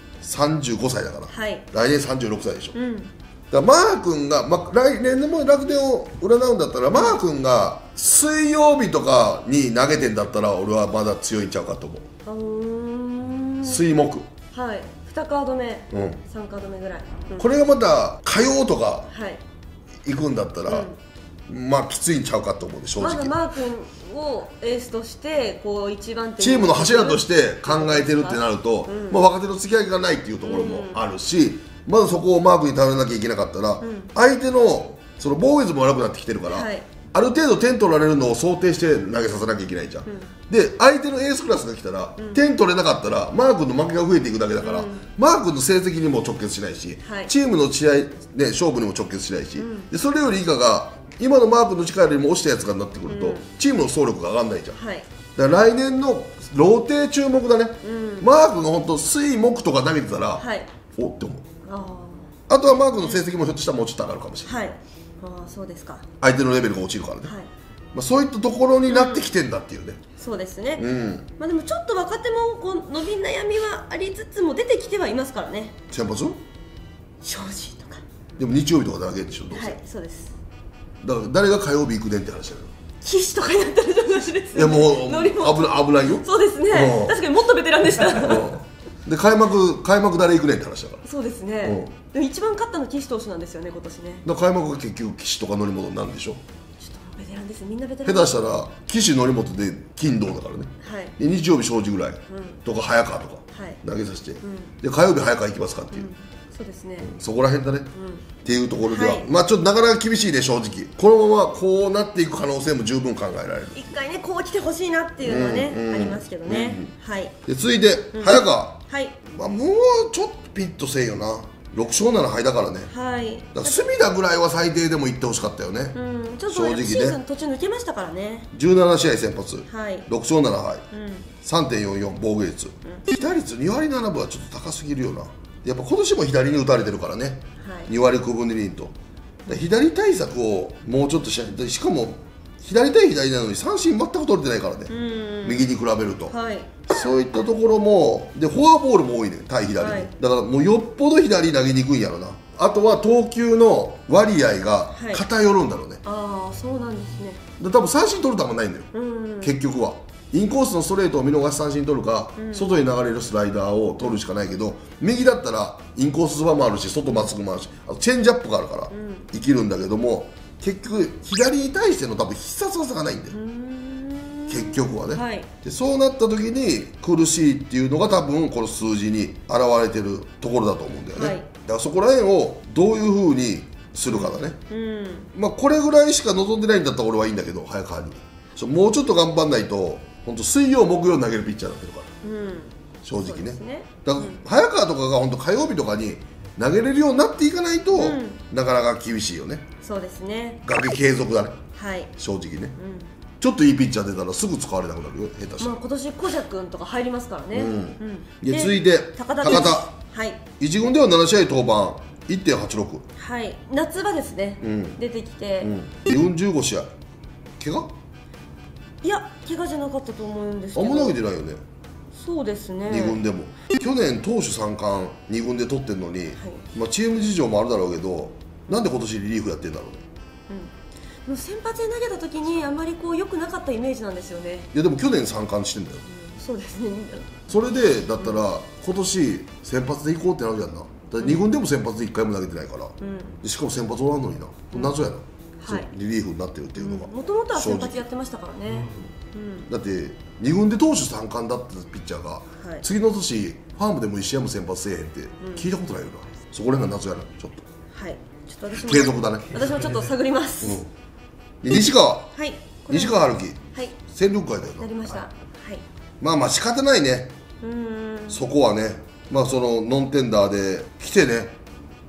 35歳だから、 はい、 来年36歳でしょ、だからマー君が、来年も楽天を占うんだったら、マー君が水曜日とかに投げてんだったら俺はまだ強いんちゃうかと思う。水木、 はい、2カード目、3カード目ぐらい、 これがまた火曜とかはい行くんだったら、まあきついんちゃうかと思うね、正直。 まだマー君をエースとしてこう一番手チームの柱として考えてるってなると、若手の付き合いがないっていうところもあるし、まずそこをマークに頼らなきゃいけなかったら、相手のその防御率も悪くなってきてるから、 はい、 ある程度点取られるのを想定して投げさせなきゃいけないじゃん、で相手のエースクラスが来たら、点取れなかったらマー君の負けが増えていくだけだから、マー君の成績にも直結しないし、 はい、 チームの試合、勝負にも直結しないし、でそれより以下が今のマー君の力よりも落ちたやつがなってくると、チームの総力が上がらないじゃん、はい、だから来年のローテ注目だね、マー君が本当水木とか投げてたら、はい、おって思う。あとはマー君の成績もひょっとしたらもうちょっと上がるかもしれない、はい、 そうですか、 相手のレベルが落ちるからね、そういったところになってきてんだっていうね、 そうですね、でもちょっと若手もこう伸び悩みはありつつも出てきてはいますからね。 先発庄司とかでも日曜日とかだけでしょ、どうせ。はい、 そうです。 だから誰が火曜日行くねんって話だよ。 岸とかになったらちょっと話ですよね。 いやもう危ないよ。 そうですね、確かにもっとベテランでしたで開幕誰行くねんって話だから。 そうですね、でも一番勝ったの岸投手なんですよね、今年ね。 だから開幕が結局岸とか則本になるんでしょ。 ちょっとベテランです、みんなベテラン。 下手したら岸則本で金銅だからね、はい、で日曜日庄司ぐらい、とか早川とか投げさせて、で火曜日早川行きますかっていう、 そうですね、 そこら辺だね、っていうところでは、まあちょっとなかなか厳しいね、正直。このままこうなっていく可能性も十分考えられる。 一回ね、こう来てほしいなっていうのはね、ありますけどね。はい。 で続いて早川、 はい、 まあもうちょっとピッとせえよな。6勝7敗だからね。はい。だから隅田ぐらいは最低でも行ってほしかったよね。 ちょっと正直ね。シーズン途中抜けましたからね。 17試合先発。 はい。 6勝7敗。3.44 防御率。被打率2割7分はちょっと高すぎるよな。やっぱ今年も左に打たれてるからね。はい。2割9分2厘と。左対策をもうちょっとしない。しかも左対左なのに三振全く取れてないからね。右に比べると。はい。そういったところもでフォアボールも多いね、対左に、だからもうよっぽど左投げにくいんやろな。あとは投球の割合が偏るんだろうね、 ああそうなんですね。 多分三振取る球ないんだよ、結局はインコースのストレートを見逃し三振取るか、外に流れるスライダーを取るしかないけど、右だったらインコースそばもあるし外まっすぐもあるし、あとチェンジアップがあるから生きるんだけども、結局左に対しての多分必殺技がないんだよ、結局はね、はい、でそうなった時に苦しいっていうのが多分この数字に現れてるところだと思うんだよね、はい、だからそこら辺をどういうふうにするかだね、まあこれぐらいしか望んでないんだったら俺はいいんだけど、早川にもうちょっと頑張んないと本当水曜木曜投げるピッチャーになってるから、正直 ね、だから早川とかが本当火曜日とかに投げれるようになっていかないと、なかなか厳しいよね。そうですね、崖継続だね、はい、正直ね、ちょっといいピッチャー出たらすぐ使われなくなるよ、下手したら。今年小社君とか入りますからね。で続いて高田、はい、1軍では7試合登板 1.86、はい、夏場ですね、出てきて、2軍15試合怪我？いや怪我じゃなかったと思うんですけど、あんま投げてないよね。そうですね、2軍でも去年投手3冠2軍で取ってるのに、まあチーム事情もあるだろうけど、なんで今年リリーフやってんだろうね。先発で投げた時にあんまりこう良くなかったイメージなんですよね。いやでも去年3冠してんだよ、そうですね。それでだったら、今年先発でいこうってなるじゃんな。だ2軍でも先発で1回も投げてないから、でしかも先発おらんのにな、謎やな、リリーフになってるっていうのが。もともとは先発やってましたからね、だって2軍で投手3冠だったピッチャーが、次の年ファームでも1試合も先発せえへんって聞いたことないよな。そこら辺が謎やな、ちょっと。はい、ちょっと私も継続だね。私もちょっと探ります。西川、はい、西川春樹、はい、戦力外だよな。なりました。はい。まあまあ仕方ないね。そこはね、まあそのノンテンダーで来てね、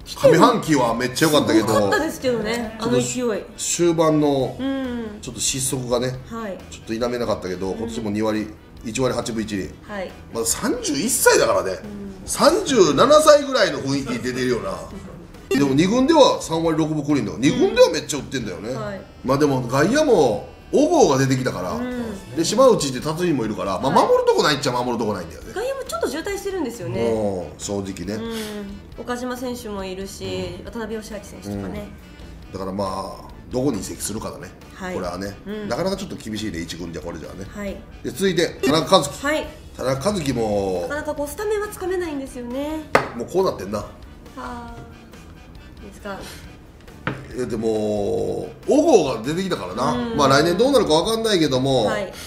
上半期はめっちゃ良かったけど、 良かったですけどね、あの勢い。 終盤のちょっと失速がね、 はい。 ちょっと否めなかったけど、今年も2割1割8分1厘、 はい。 まだ31歳だからね、37歳ぐらいの雰囲気出てるよな。でも2軍では3割6分9厘だよ。2軍ではめっちゃ打ってんだよね。 はい。 まあでも外野も小郷が出てきたから、で島内って達人もいるから、まあ、守るとこないっちゃ守るとこないんだよね。 外野もちょっと渋滞してるんですよね。 正直ね、 岡島選手もいるし、渡辺義明選手とかね。 だからまあどこに移籍するかだね、 はい、 これはね、なかなかちょっと厳しいね、1軍じゃこれじゃね。 はい。 で続いて田中和樹、 はい。 田中和樹もなかなかこうスタメンはつかめないんですよね。 もうこうなってんな。 はあ。いいですか。 でも小郷が出てきたからな、まあ来年どうなるかわかんないけども、 はい。 ね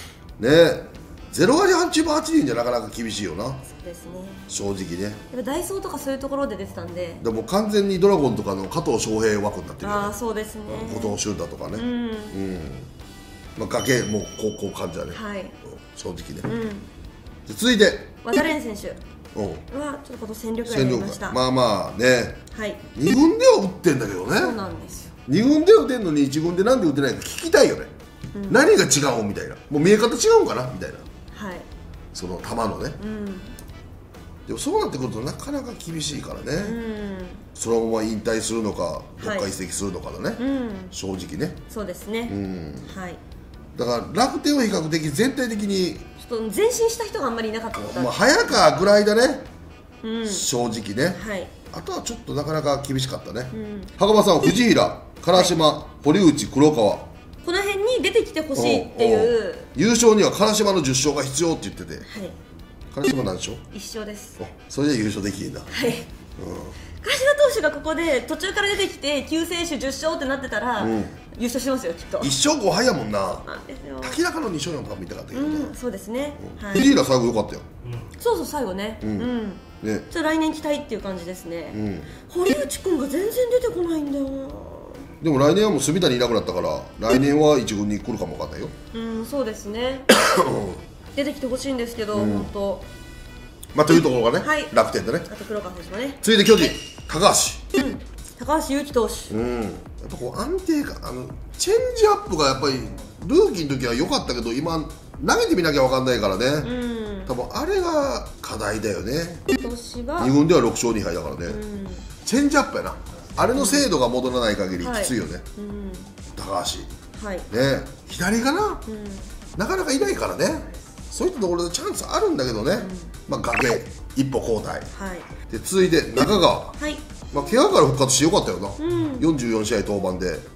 0割8分8厘じゃなかなか厳しいよな、 そうですね。 正直ね。 やっぱダイソーとかそういうところで出てたんで。 でも完全にドラゴンとかの加藤翔平枠になってるよね。 ああ、そうですね。 後藤修太とかね、まあ崖もうこう感じだね、 はい。 正直ね。で続いて和田蓮選手はちょっと今年戦力外になりました。 まあまあね、 はい。 2軍では打ってんだけどね。 そうなんですよ。 2軍で打てんのに1軍でなんで打てないか聞きたいよね、何が違うみたいな、もう見え方違うんかなみたいな、 はい。 その球のね、でもそうなってくるとなかなか厳しいからね、そのまま引退するのかどっか移籍するのかだね、正直ね。 そうですね。はい。 だから楽天は比較的全体的にちょっと前進した人があんまりいなかったのかまあ早川ぐらいだね、正直ね。 はい。 あとはちょっとなかなか厳しかったね。袴田さん、藤平、唐島、堀内、黒川、 この辺に出てきてほしいっていう。 優勝には唐島の10勝が必要って言ってて、 はい。 唐島何勝？ 一勝です。 それじゃ優勝できんだ。 はい。唐島投手がここで途中から出てきて9選手10勝ってなってたら優勝しますよきっと。 1勝5敗やもんな。 なんですよ。 明らかの2勝4敗見たかったけどな。 そうですね。 藤平最後良かったよ。 そうそう最後ね。 ね。 ちょっと来年期待っていう感じですね。堀内くんが全然出てこないんだよな。 でも来年はもう住谷いなくなったから来年は1軍に来るかもわかんないよ。 そうですね。出てきてほしいんですけど本当。 まあというところがね、 はい、 楽天だね。 あと黒川選手もね。 続いて巨人、高橋。 高橋優貴投手。 やっぱこう安定感、チェンジアップがやっぱりルーキーの時は良かったけど今投げてみなきゃ分かんないからね。多分あれが課題だよね。 今年は 2軍では6勝2敗だからね。チェンジアップやな。あれの精度が戻らない限りきついよね。高橋。 はい。 ね、左がな、なかなかいないからね。そういったところでチャンスあるんだけどね、まあ崖一歩後退、で続いて中川、まあ怪我から復活してよかったよな、44試合登板で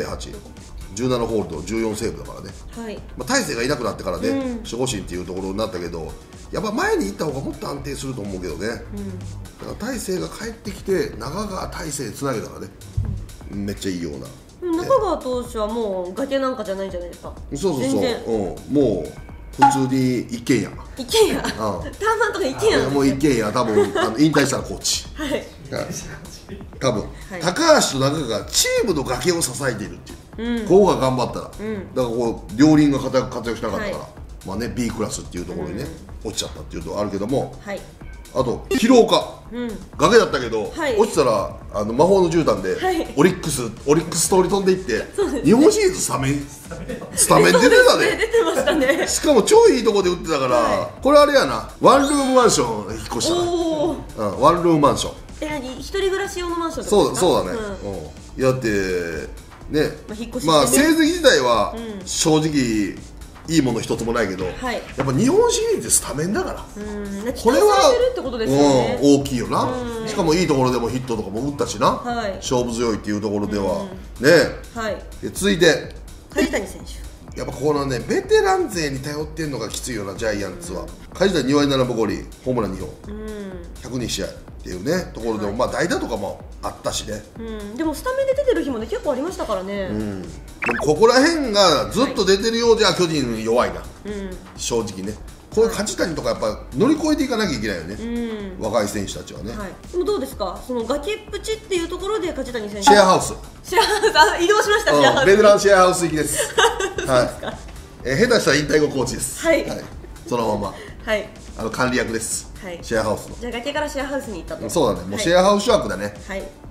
2.08、17ホールド14セーブだからね、まあ大勢がいなくなってからね、守護神っていうところになったけど、やっぱ前に行った方がもっと安定すると思うけどね、だから大勢が帰ってきて中川大勢つなげたらね、めっちゃいいような。 中川投手はもう崖なんかじゃないんじゃないですか。 そう、もう普通に一軒家、 一軒家、ターマンとか一軒家、 もう一軒家、多分引退したらコーチ、多分高橋と中川がチームの崖を支えているっていう、ここが頑張ったら、だからこう両輪が活躍しなかったから、まあね B クラスっていうところにね落ちちゃったっていうところあるけども、あと広岡、崖だったけど落ちたら魔法の絨毯でオリックス通り飛んでいって日本シリーズスタメン出てたね。 出てましたね。 しかも超いいとこで打ってたから、これあれやな、ワンルームマンション引っ越したな。ワンルームマンション、 一人暮らし用のマンションですか。 そうだね。だってね、まあ成績自体は正直いいもの一つもないけど、やっぱ日本シリーズスタメンだから、これは大きいよな。しかもいいところでもヒットとかも打ったしな、勝負強いっていうところではね。続いて梶谷選手、 やっぱこのねベテラン勢に頼ってるのがきついよな、ジャイアンツは。梶谷2割7分5厘、ホームラン2本、102試合っていうねところでも、まあ代打とかもあったしね。 でもスタメンで出てる日もね結構ありましたからね。 でもここら辺がずっと出てるようじゃ巨人弱いな、正直ね。こういう梶谷とかやっぱ乗り越えていかなきゃいけないよね、若い選手たちはね。 でもどうですか、その崖っぷちっていうところで梶谷選手、 シェアハウス、 移動しました。シェアハウス、 ベテランシェアハウス行きです。下手したら引退後コーチです。そのまま管理役です、シェアハウスの。 じゃあ崖からシェアハウスに行ったと。 そうだね、もうシェアハウス枠だね。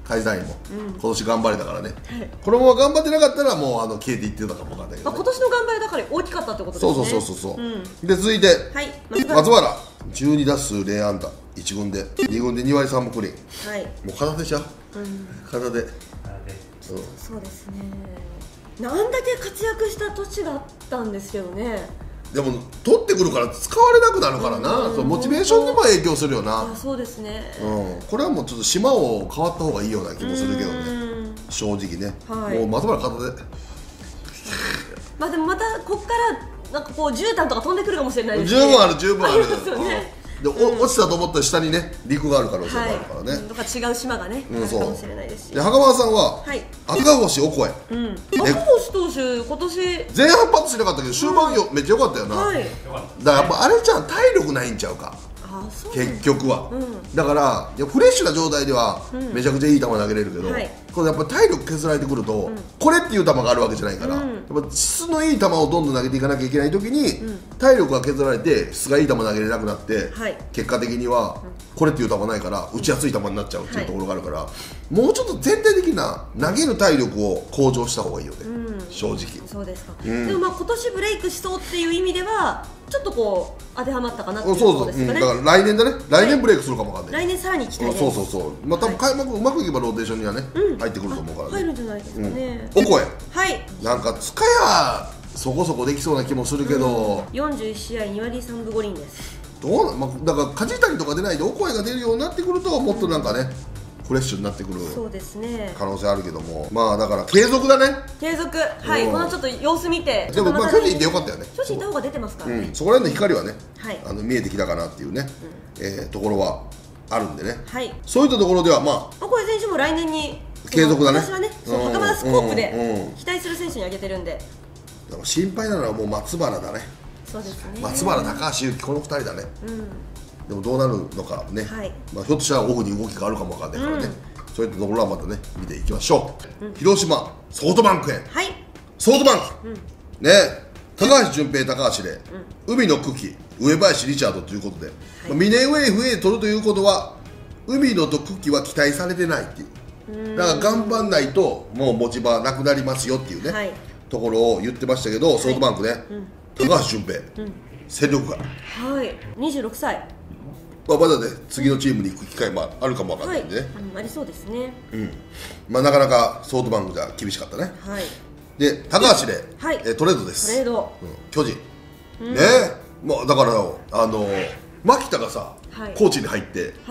梶谷も、今年頑張れたからね、このまま頑張ってなかったらもう消えていってたかもわかんないけど、 今年の頑張りだから大きかったってことですね。 そうで、続いて、松原12打数0安打1軍で2軍で2割3分9厘、もう片手ちゃう、片手、 そうですね。なんだけ活躍した年があったんですけどね。 でも取ってくるから使われなくなるからな、モチベーションにも影響するよな。 そうですね、 これはもうちょっと島を変わった方がいいような気もするけどね、正直ね。もう松原片手、 まあでもまたこっからなんかこう絨毯とか飛んでくるかもしれないですね。十分ある、十分ある。で、落ちたと思ったら下にね陸がある可能性もあるからね。 とか違う島がねあるかもしれないですし。 で、袴田さんは赤星オコエ、 赤星投手今年前半パッとしなかったけど終盤めっちゃ良かったよな。だからやっぱあれじゃん、体力ないんちゃうか結局は。だからフレッシュな状態ではめちゃくちゃいい球投げれるけど、これやっぱ体力削られてくるとこれっていう球があるわけじゃないから、やっぱ質のいい球をどんどん投げていかなきゃいけない時に体力が削られて質がいい球投げれなくなって、結果的にはこれっていう球ないから打ちやすい球になっちゃうっていうところがあるから、もうちょっと全体的な投げる体力を向上した方がいいよね、正直。 そうですか。でもまあ今年ブレイクしそうっていう意味ではちょっとこう当てはまったかなっていうところですかね。 だから来年だね、来年ブレイクするかもわかんない。 来年さらに期待です。 そう、まあ多分開幕うまくいけばローテーションにはね入ってくると思うからね。 入るんじゃないですかね。 オコエ、 なんか使やそこそこできそうな気もするけど、 41試合2割3分5厘です。 どうなん、だから梶谷とか出ないでオコエが出るようになってくるともっとなんかねフレッシュになってくる可能性あるけども、まあだから継続だね。継続、 このちょっと様子見て。 でもまあ巨人でよかったよね。 巨人いた方が出てますからね。 そこら辺の光はね見えてきたかなっていうねところはあるんでね。そういったところではまあオコエ選手も来年に継続だね。 私はね袴田スコープで期待する選手に挙げてるんで。 だから心配なのはもう松原だね。 そうですね。 松原、高橋優貴、この2人だね。でもどうなるのかね、まあひょっとしたらオフに動きがあるかもわかんないからね、そういったところはまたね見ていきましょう。広島ソフトバンクへ。ソフトバンクね、高橋純平、高橋で海の久喜、上林リチャードということで、ミネウェイ FA 取るということは海野と久喜は期待されてないっていう、だから頑張んないともう持ち場なくなりますよっていうねところを言ってましたけど、ソフトバンクね、高橋純平戦力外、 26歳、 まだね次のチームに行く機会もあるかもわかんないんでね、 ありそうですね。 まあなかなかソフトバンクじゃ厳しかったね。で高橋でトレードです。巨人ね、まあだから牧田がさコーチに入って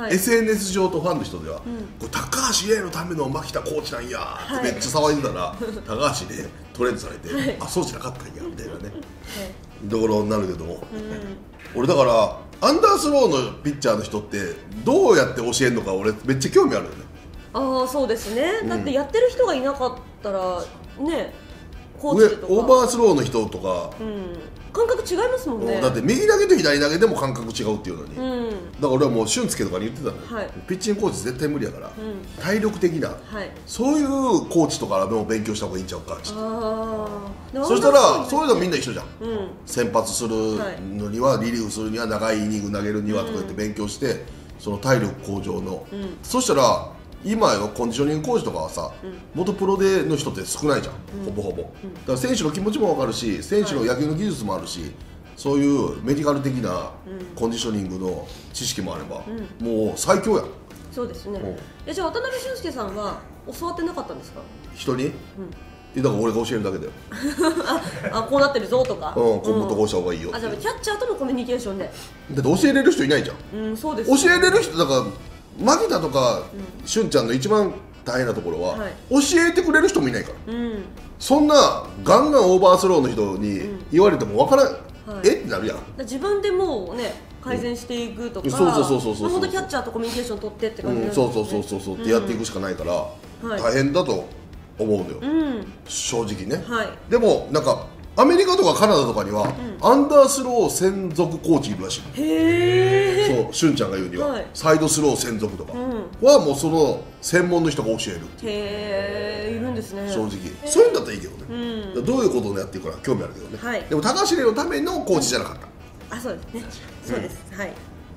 SNS 上とファンの人では高橋礼のための牧田コーチなんやってめっちゃ騒いでたら、高橋でトレードされて、あ、そうじゃなかったんやみたいなねところになるけども、俺だからアンダースローのピッチャーの人ってどうやって教えるのか俺めっちゃ興味あるよね。 そうですね。だってやってる人がいなかったらね、コーチとかオーバースローの人とか感覚違いますもんね。 だって右投げと左投げでも感覚違うっていうのに、だから俺はもう俊介とかに言ってたのよ、ピッチングコーチ絶対無理やから、体力的な、そういうコーチとかでも勉強した方がいいんちゃうかって。そしたらそういうのみんな一緒じゃん、先発するのにはリリーフするには長いイニング投げるにはとか言って勉強して、その体力向上の、そしたら今よコンディショニングコーチとかはさ、元プロでの人って少ないじゃん、ほぼほぼ。だから選手の気持ちも分かるし、選手の野球の技術もあるし、そういうメディカル的なコンディショニングの知識もあれば、もう最強やん。 そうですね。じゃあ渡辺俊介さんは教わってなかったんですか、 人に？だから俺が教えるだけだよ。 こうなってるぞとか、 もっとこうした方がいいよ。 じゃあキャッチャーとのコミュニケーションで。 だって教えれる人いないじゃん。 そうです。 教えれる人だから牧田とか俊ちゃんの一番大変なところは、教えてくれる人もいないから、そんなガンガンオーバースローの人に言われても分からん、ってなるやん。 自分でもうね改善していくとか、 そう本当キャッチャーとコミュニケーション取ってって感じなんですね。そうってやっていくしかないから、大変だと思うのよ、正直ね。でもなんかアメリカとかカナダとかには、アンダースロー専属コーチいるらしいの。そう、しゅんちゃんが言うには、サイドスロー専属とかはもうその専門の人が教える。 いるんですね。 正直そういうんだったらいいけどね、どういうことをやっていくか興味あるけどね。でも高橋礼のためのコーチじゃなかった。 そうですね。そうです。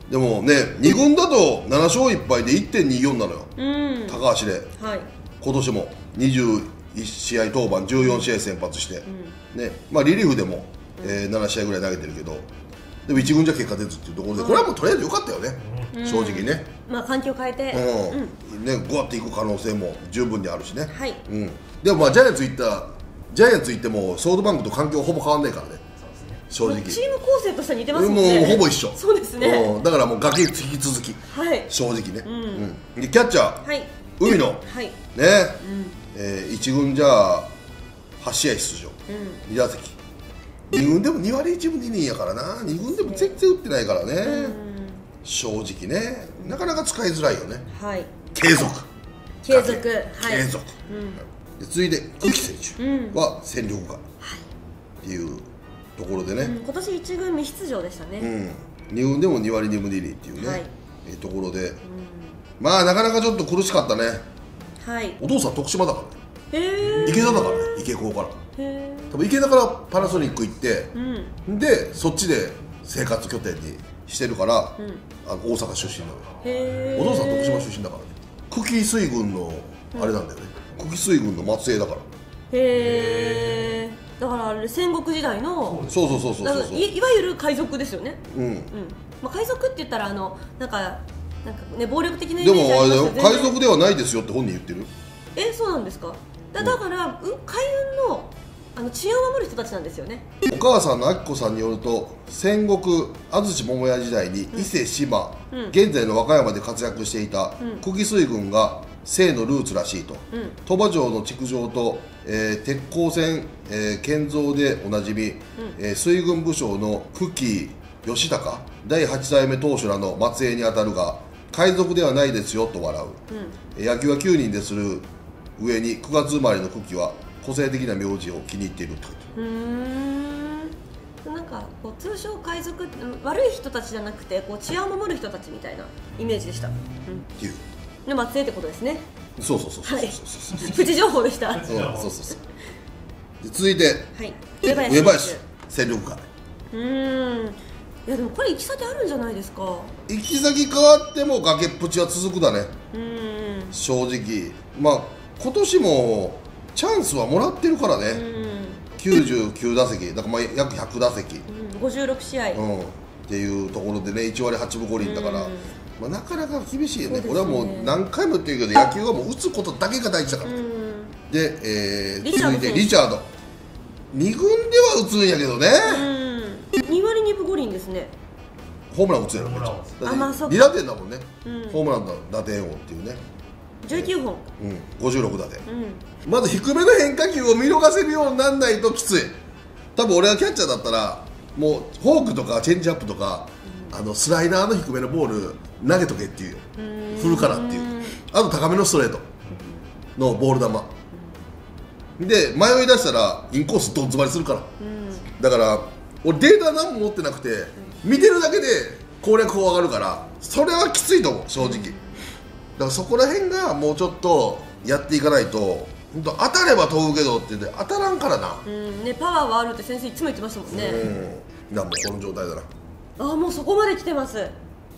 でもね、2軍だと7勝1敗で 1.24 なのよ、高橋で、今年も21試合登板、14試合先発して、ね、まあリリーフでも、7試合ぐらい投げてるけど、でも1軍じゃ結果出ずっていうところで、これはもうとりあえず良かったよね、正直ね。 まあ環境変えて、 ね、ゴワっていく可能性も十分にあるしね。でもまあジャイアンツ行ってもソフトバンクと環境ほぼ変わんないからね。正直チーム構成としては似てますもんね。 もうほぼ一緒。 そうですね。 だからもう崖引き続き、正直ね。でキャッチャー、海野ね、1軍じゃあ8試合出場、2打席、2軍でも2割1分2厘やからな、2軍でも全然打ってないからね、正直ね、なかなか使いづらいよね。継続で続いて久木選手は戦力外っていうところでね、 今年1軍未出場でしたね。 2軍でも2割2分2厘っていうね、ところで、まあなかなかちょっと苦しかったね。お父さん徳島だからね、池田だからね、池高から多分池田からパナソニック行って、でそっちで生活拠点にしてるから、大阪出身なのよ。お父さん徳島出身だからね。久喜水軍のあれなんだよね、久喜水軍の末裔だから。 だからあれ戦国時代の、 そういわゆる海賊ですよね。まあ海賊って言ったらなんかね、暴力的なイメージありますよね。 でもあれだよ、海賊ではないですよって本人言ってる。 そうなんですか。だから海運の治安を守る人たちなんですよね。 お母さんの明子さんによると、戦国安土桃屋時代に伊勢志摩、現在の和歌山で活躍していた久喜水軍が姓のルーツらしいと。鳥羽城の築城と、鉄鋼船、建造でおなじみ、水軍武将の久喜義高第8代目当主らの末裔にあたるが、海賊ではないですよと笑う。野球は9人でする上に9月生まれの久喜は個性的な名字を気に入っているってこと。 なんかこう通称海賊って悪い人たちじゃなくて、こう治安を守る人たちみたいなイメージでした。 っていうで末裔ってことですね。 そうプチ情報でした。 で続いて上林戦力外。 いやでもこれ行き先あるんじゃないですか。 行き先変わっても崖っぷちは続くだね。正直まあ今年もチャンスはもらってるからね。99打席だから、まあ約100打席、 56試合、 っていうところでね、1割8分5厘だから、まあ、なかなか厳しいよね。これはもう何回も言ってるけど、野球はもう打つことだけが大事だから。で、続いてリチャード、2軍では打つんやけどね、 2割2分5厘ですね。 ホームラン打つやろ、2打点だもんね、ホームランの打点王っていうね、 19本、 56打点、まず低めの変化球を見逃せるようにならないときつい。多分俺がキャッチャーだったら、もうフォークとかチェンジアップとかスライダーの低めのボール投げとけっていう、振るからっていう、あと高めのストレートのボール球で迷い出したらインコースどん詰まりするから、だから俺データ何も持ってなくて、見てるだけで攻略法上がるから、それはきついと思う正直。だからそこら辺がもうちょっとやっていかないと、本当当たれば飛ぶけどって言って当たらんからな。 パワーはあるって先生いつも言ってましたもんね。 もうこの状態だな。 もうそこまで来てます。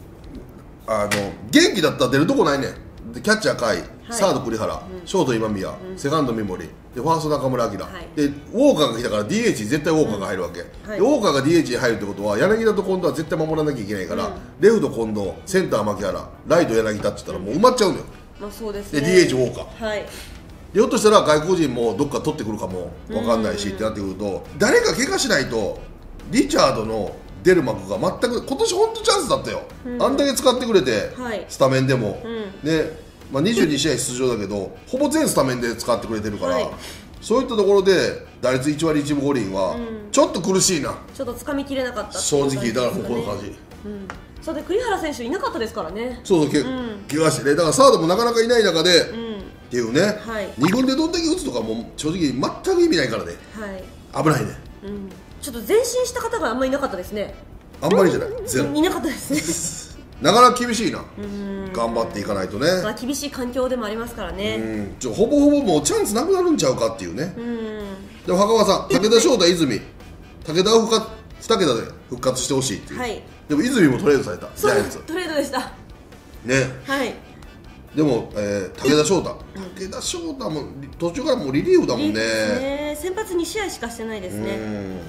元気だったら出るとこないねん。でキャッチャー甲斐、サード栗原、ショート今宮、セカンド三森で、ファースト中村晃、でウォーカーが来たから DH 絶対ウォーカーが入るわけ、でウォーカーが DH に入るってことは柳田と近藤は絶対守らなきゃいけないから、レフト近藤、センター牧原、ライト柳田って言ったらもう埋まっちゃうのよ。 そうですね。 で DH ウォーカー、ひょっとしたら外国人もどっか取ってくるかも分かんないしってなってくると、誰か怪我しないとリチャードの出る幕が全く、今年本当チャンスだったよ、あんだけ使ってくれて、スタメンでも、22試合出場だけどほぼ全スタメンで使ってくれてるから、そういったところで打率1割1分5厘はちょっと苦しいな、 ちょっと掴みきれなかった正直。だからこの感じ、 そうで栗原選手いなかったですからね。 怪我してね、だからサードもなかなかいない中で、っていうね、2軍でどんだけ打つとかも正直全く意味ないからね、危ないね。 ちょっと前進した方があんまりいなかったですね。 あんまりじゃない、ゼロいなかったですね。 なかなか厳しいな、頑張っていかないとね。 厳しい環境でもありますからね。 ほぼほぼもうチャンスなくなるんちゃうかっていうね。でも羽川さん、武田翔太、泉、武田を2桁で復活してほしいっていう、 でも泉もトレードされたジそうャイアンツトレードでした。 ね。 はいでも、武田翔太も途中からもうリリーフだもんね。 先発2試合しかしてないですね。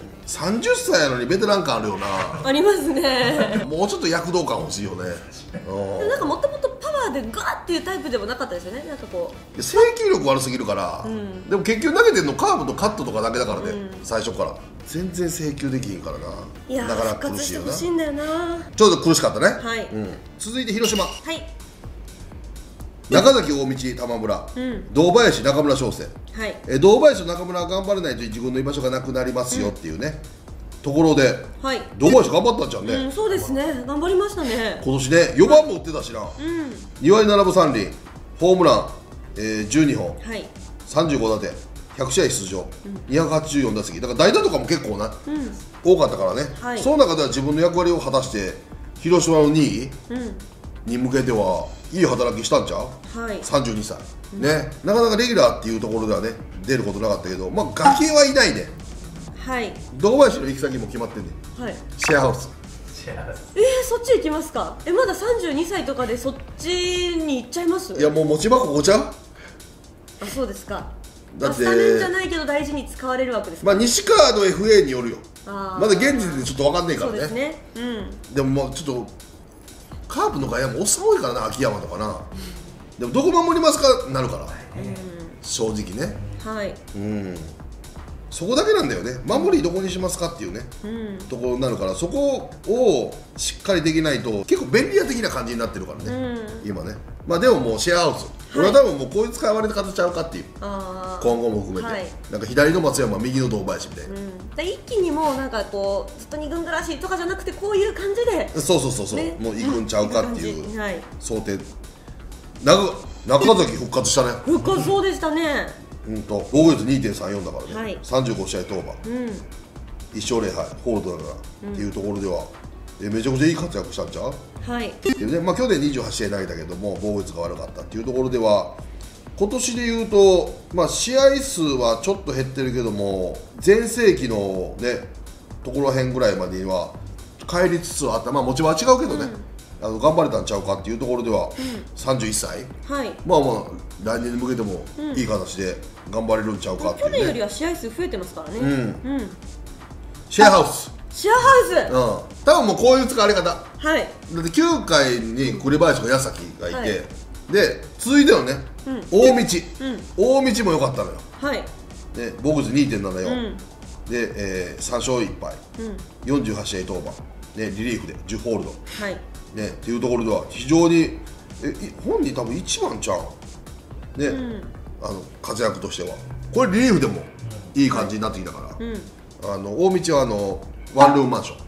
30歳やのにベテラン感あるよな。 ありますね。 もうちょっと躍動感欲しいよね。 なんかもともとパワーでガーっていうタイプでもなかったですよね。なんかこう制球力悪すぎるから、でも結局投げてんのカーブとカットとかだけだからね、最初から全然制球できひんからな。 いやだから復活して苦しいよな。 ほしいんだよな。 ちょうど苦しかったね。 はい、 続いて広島、 はい中崎、大道、玉村、堂林、中村翔成、 はい、 堂林と中村が頑張れないと自分の居場所がなくなりますよっていうね、ところで、 はい、 堂林頑張ったんじゃんね、 そうですね、頑張りましたね。 今年ね、4番も打ってたしな、2割7分3厘、ホームラン、12本、 はい、 35打点、100試合出場、284打席、だから代打とかも結構な、多かったからね、 はい、 その中では自分の役割を果たして、広島の2位に向けてはいい働きしたんちゃう、32歳、ね、なかなかレギュラーっていうところではね、出ることなかったけど、まあ、崖はいないね。 はい、 堂林の行き先も決まってんね、 はい、 シェアハウス。 そっち行きますか。まだ32歳とかでそっちに行っちゃいます。 いやもう持ち箱ここちゃう。 あ、そうですか。 だってスタメンじゃないけど大事に使われるわけですか。 まあ西川の FA によるよ。 ままだ現時点でちょっと分かんないからね。 そうですね、 でももうちょっとカープの外野もおっさん多いからな、秋山とかな、でもどこ守りますかなるから、正直ね、 はい、 そこだけなんだよね、守りどこにしますかっていうね、ところになるから、そこをしっかりできないと結構便利屋的な感じになってるからね、今ね。まあでももうシェアハウス、俺は多分もうこういう使われ方ちゃうかっていう、今後も含めて、なんか左の松山、右の堂林みたいな、 一気にもうなんかこうずっと2軍暮らしとかじゃなくて、こういう感じで、 そう、もう行くんちゃうかっていう想定。中崎復活したね。 復活そうでしたね。 防御率 2.34 だからね、35試合登板、1勝0敗、ホールドだからっていうところでは、めちゃくちゃいい活躍したんちゃう。まあ去年28試合投げたけども、防御率が悪かったっていうところでは、今年でいうと、まあ、試合数はちょっと減ってるけども、全盛期のね、ところへんぐらいまでには帰りつつあった、まあ、持ち場は違うけどね、頑張れたんちゃうかっていうところでは、31歳、まあまあ、来年に向けてもいい形で頑張れるんちゃうかっていう、ね、 去年よりは試合数増えてますからね。 シェアハウス、多分もうこういう使われ方、だって9回に栗林と矢崎がいて、で続いてのね、大道も良かったのよ、で防御率 2.74、で、3勝1敗、48試合登板、リリーフで10ホールド、っていうところでは非常に本人多分1番ちゃう、ね、活躍としてはこれリリーフでもいい感じになってきたから、大道はワンルームマンション、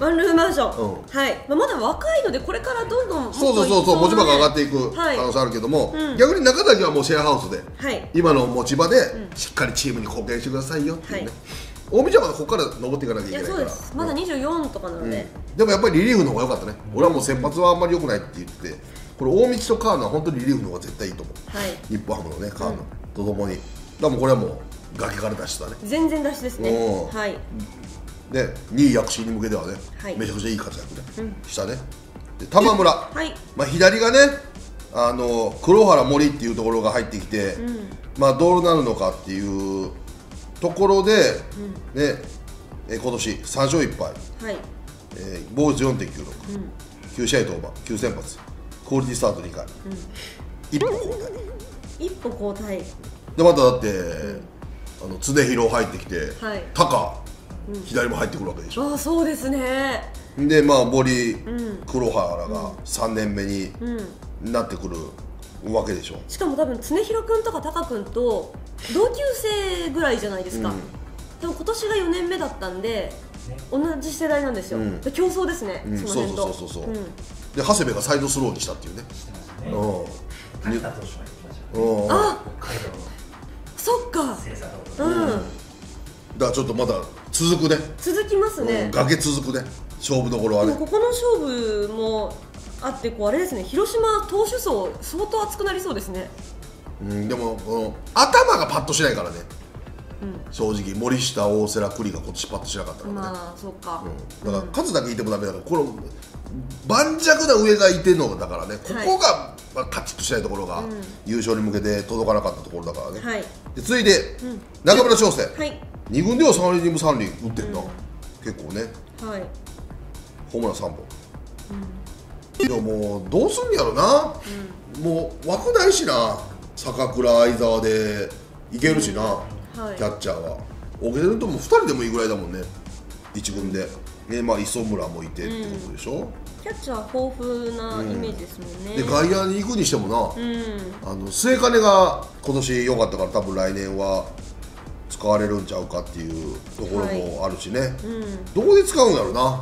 まだ若いのでこれからどんどんそう持ち場が上がっていく可能性あるけども、逆に中崎はもうシェアハウスで、今の持ち場でしっかりチームに貢献してくださいよっていうね、大道はまだここから登っていかなきゃいけないから、 そうです、まだ24とかなので、 でもやっぱりリリーフの方が良かったね。俺はもう先発はあんまり良くないって言ってて、これ大道と川野は本当にリリーフの方が絶対いいと思う、日本ハムのね、川野とともに、だからもうこれはもう崖から出したね、 全然出しですね。 で2位躍進に向けてはね、めちゃくちゃいい活躍でしたね。で玉村、まあ左がね、黒原森っていうところが入ってきて、まあどうなるのかっていうところで、ね、今年3勝1敗、防御率 4.96、9試合登板、9先発、クオリティスタート2回、一歩交代で、まただって常広入ってきて、高左も入ってくるわけでしょ。 そうですね。 でまあ森、黒原が3年目になってくるわけでしょ。 しかも多分常広君とか高君と同級生ぐらいじゃないですか。でも今年が4年目だったんで同じ世代なんですよ。競争ですね。その辺と。 で長谷部がサイドスローにしたっていうね。 そっか。 だからちょっとまだ続くね。 続きますね。 崖続くね。勝負どころはね。 ここの勝負もあって、あれですね。広島投手層相当熱くなりそうですね。 でも頭がパッとしないからね。 正直森下、大瀬良、九里が今年パッとしなかったからね、 まあそうか、 だから数だけいてもダメだから、この盤石な上がいてるのだからね、ここが、まあ、カチッとしたいところが、優勝に向けて届かなかったところだからね、 はい、 で続いて、中村翔成、 はい、 2軍では3厘2分3厘打ってんな、結構ね、 はい、 ホームラン3本、いやもうどうすんやろな、もう枠ないしな、坂倉、相澤でいけるしな、 はい、 キャッチャーはオゲルとも2人でもいいぐらいだもんね、1軍で、まあ、磯村もいてってことでしょ、 キャッチャー豊富なイメージですもんね、 で外野に行くにしてもな、末金が今年良かったから多分来年は使われるんちゃうかっていうところもあるしね、どこで使うんやろな、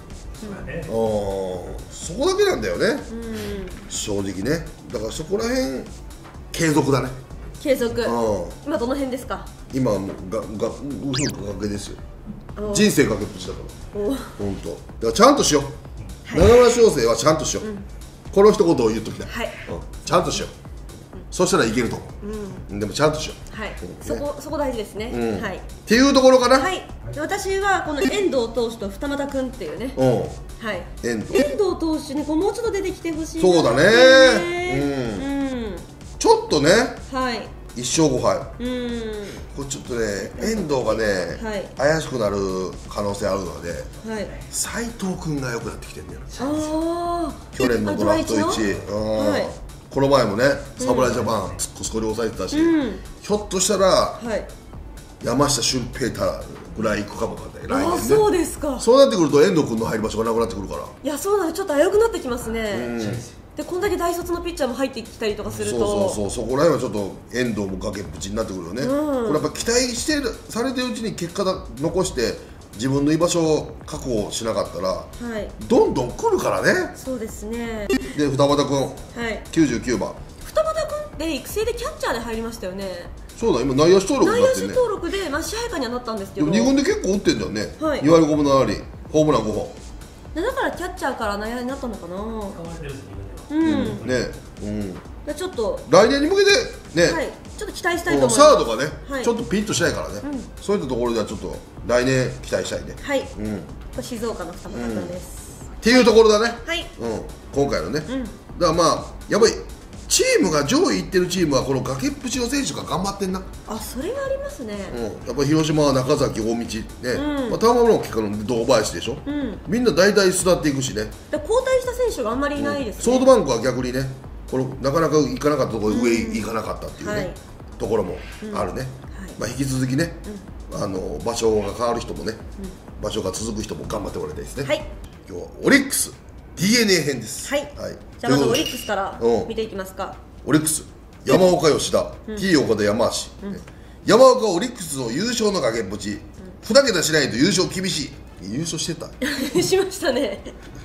そこだけなんだよね、正直ね、だからそこら辺継続だね、 継続、今どの辺ですか？ 今はもう崖ですよ、人生崖っぷちだから本当だからちゃんとしよう、中村翔成はちゃんとしよう、この一言を言っときたい、ちゃんとしよう、そしたらいけると思う、でもちゃんとしよう、 はい、そこ大事ですね、はい、 っていうところかな。 はい、私はこの遠藤投手と二俣君っていうね、はい、遠藤投手ね、もうちょっと出てきてほしい。 そうだね、ちょっとね、 はい、 1勝5敗、これちょっとね、遠藤がね、怪しくなる可能性あるので、斉藤君が良くなってきてるんだよ、去年のドラフト1位、この前もね、侍ジャパン、そこで抑えてたし、ひょっとしたら、山下舜平太ぐらいいくかもわかんない、来年ね。 そうですか。 そうなってくると、遠藤君の入り場所がなくなってくるから。 いや、そうなんで、ちょっと危うくなってきますね。で、こんだけ大卒のピッチャーも入ってきたりとかすると、 そこら辺はちょっと遠藤も崖っぷちになってくるよね。これやっぱ期待されてるうちに結果残して自分の居場所を確保しなかったら、どんどん来るからね。 そうですね。 で、二俣君、99番。 二俣君って育成でキャッチャーで入りましたよね。 そうだ、今内野手登録になってね。 内野手登録で、支配下にはなったんですけど、 2軍で結構打ってんだよね、2割5分7厘、ホームラン5本。 だからキャッチャーから内野になったのかな。ちょっと来年に向けてね、 ちょっと期待したいと思います。 サードがね、ちょっとピンとしないからね、そういったところではちょっと来年期待したいね。はい、これ静岡の二俣君です。っていうところだね。 はい、 今回のね。だからまあやっぱりチームが上位いってるチームはこの崖っぷちの選手が頑張ってんな。 それはありますね。 やっぱり広島は中崎、大道ね、玉村も結果の堂林でしょ。みんな大体巣立っていくしね。 交代した選手があんまりいないですね。 ソフトバンクは逆にね、このなかなか行かなかったところで上行かなかったっていうね、ところもあるね。引き続きね、場所が変わる人もね、場所が続く人も頑張ってもらいたいですね。今日はオリックス DNA 編です。 じゃあまずオリックスから見ていきますか。 オリックス山岡吉田、T 岡田山足、山岡オリックスの優勝の崖っぷち、2桁しないと優勝厳しい。優勝してたしましたね。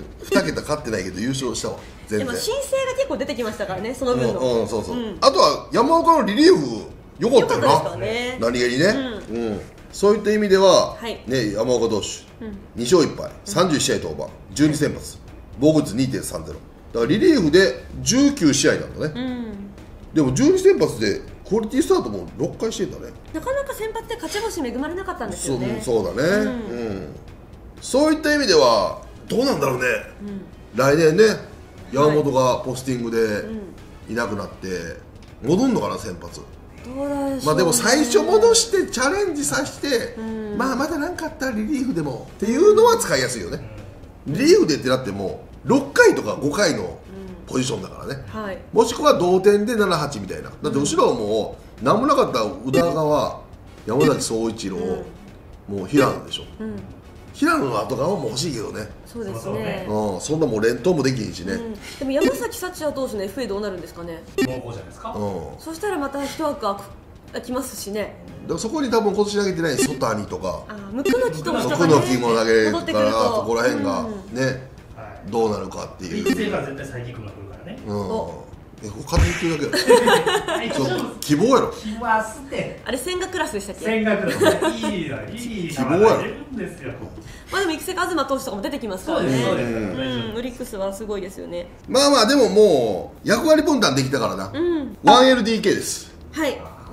2桁勝ってないけど優勝したわ。全然申請が結構出てきましたからね、その分の。 そうそう、あとは山岡のリリーフ良かったよな、何気にね。そういった意味では山岡投手2勝1敗、31試合登板、12先発、防御率 2.30、 だからリリーフで19試合なんだね。でも12先発でクオリティスタートも6回してんだね。 なかなか先発で勝ち星恵まれなかったんですよね。 そうだね。そういった意味ではどうなんだろうね。来年ね、山本がポスティングでいなくなって戻んのかな、先発。まあでも最初戻してチャレンジさせて、まあまだ何かあったらリリーフでもっていうのは使いやすいよね。リリーフでってなっても6回とか5回のポジションだからね、もしくは同点で7、8みたいな。だって後ろもう何もなかった宇田川、山崎総一郎、もう平野でしょ。平野の後側も欲しいけどね。 そうですね。 そんなもう連投もできんしね。 でも山崎福也投手の FA どうなるんですかね。 濃厚じゃないですか。 そしたらまた一枠空きますしね。 だからそこに多分今年投げてない曽谷とか椋木投手とかね、 椋木も投げれるからそこら辺がねどうなるかっていう。 育成から絶対佐伯君が来るからね。 勝手に言ってるだけやろ。希望やろ。 希望すって。 あれ千賀クラスでしたっけ。 千賀クラス。いい希望やろ。 でも育成東投手とかも出てきますからね。オリックスはすごいですよね。 まあまあでももう役割分担できたからな。1LDK です。 はい。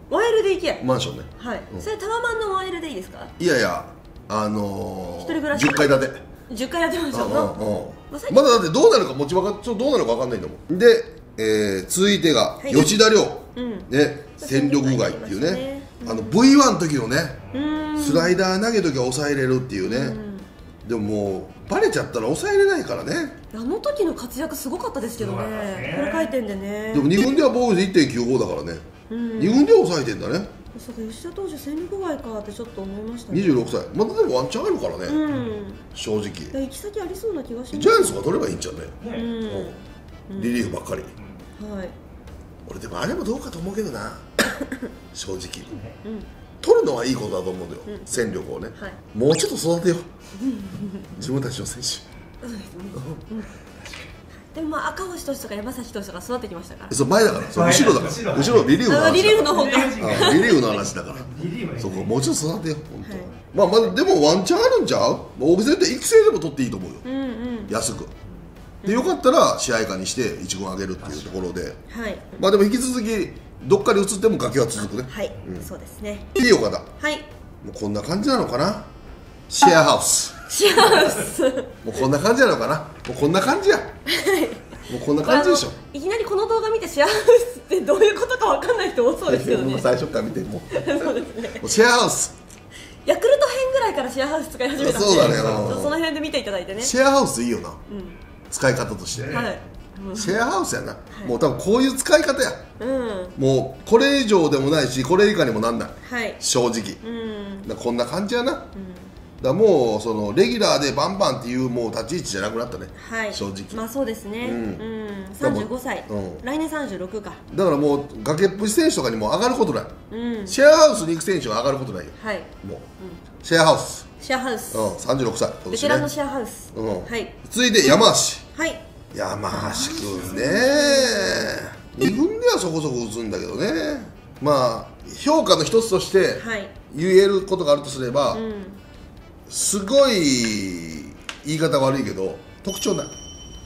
1L で行け。 マンションね。 はい、それタワマンの 1L でいいですか？ いやいや、 一人暮らし 10階建て。 10回やってましたもん。 まだだってどうなるか持ち分かちょっとどうなるか分かんないんだもん。で、続いてが吉田亮、ね、戦力外っていうね、V1 の時のね、スライダー投げときは抑えれるっていうね。でももうバレちゃったら抑えれないからね。 あの時の活躍すごかったですけどね、フル回転でね。 でも2軍では防御率 1.95 だからね、2軍では抑えてんだね。 そうか、吉田投手戦力外かってちょっと思いましたね。 26歳、まだでもワンチャンあるからね、正直。 行き先ありそうな気がします。 ジャイアンツが取ればいいんじゃんね、リリーフばっかり。 はい、 俺でもあれもどうかと思うけどな正直、取るのはいいことだと思うんだよ、戦力をね、もうちょっと育てよう自分たちの選手。 でも赤星投手とか山崎投手とか育ってきましたから。 そう前だから、そう後ろだから、後ろリリーフの話。 リリーフの方か。 リリーフの話だから。そこもうちょっと育てよ本当。まあまあでもワンチャンあるんちゃう？大木選って育成でも取っていいと思うよ。安く。でよかったら試合下にして1軍上げるっていうところで。まあでも引き続きどっかで移っても崖は続くね。 はい、そうですね。 いい岡田。 はい。 もうこんな感じなのかな。シェアハウス。 シェアハウス。 もうこんな感じなのかな。もうこんな感じや。もうこんな感じでしょ。 いきなりこの動画見てシェアハウスってどういうことかわかんない人多そうですけどね。 最初から見てもう。 そうですね。 シェアハウス。 ヤクルト編ぐらいからシェアハウス使い始めたんで。 そうだね。 その辺で見ていただいてね。 シェアハウスいいよな。使い方として。はい。シェアハウスやな。もう多分こういう使い方や。もうこれ以上でもないし、これ以下にもなんない。正直。こんな感じやな。だもうそのレギュラーでバンバンっていうもう立ち位置じゃなくなったね、正直。 まあそうですね、35歳、来年36か。 だからもう崖っぷち選手とかにも上がることない、シェアハウスに行く選手は上がることないよ、もうシェアハウス、36歳、 ベテランのシェアハウス。 続いて山橋、山橋君ね、2軍ではそこそこ打つんだけどね。まあ評価の一つとして言えることがあるとすれば、すごい言い方悪いけど特徴ない。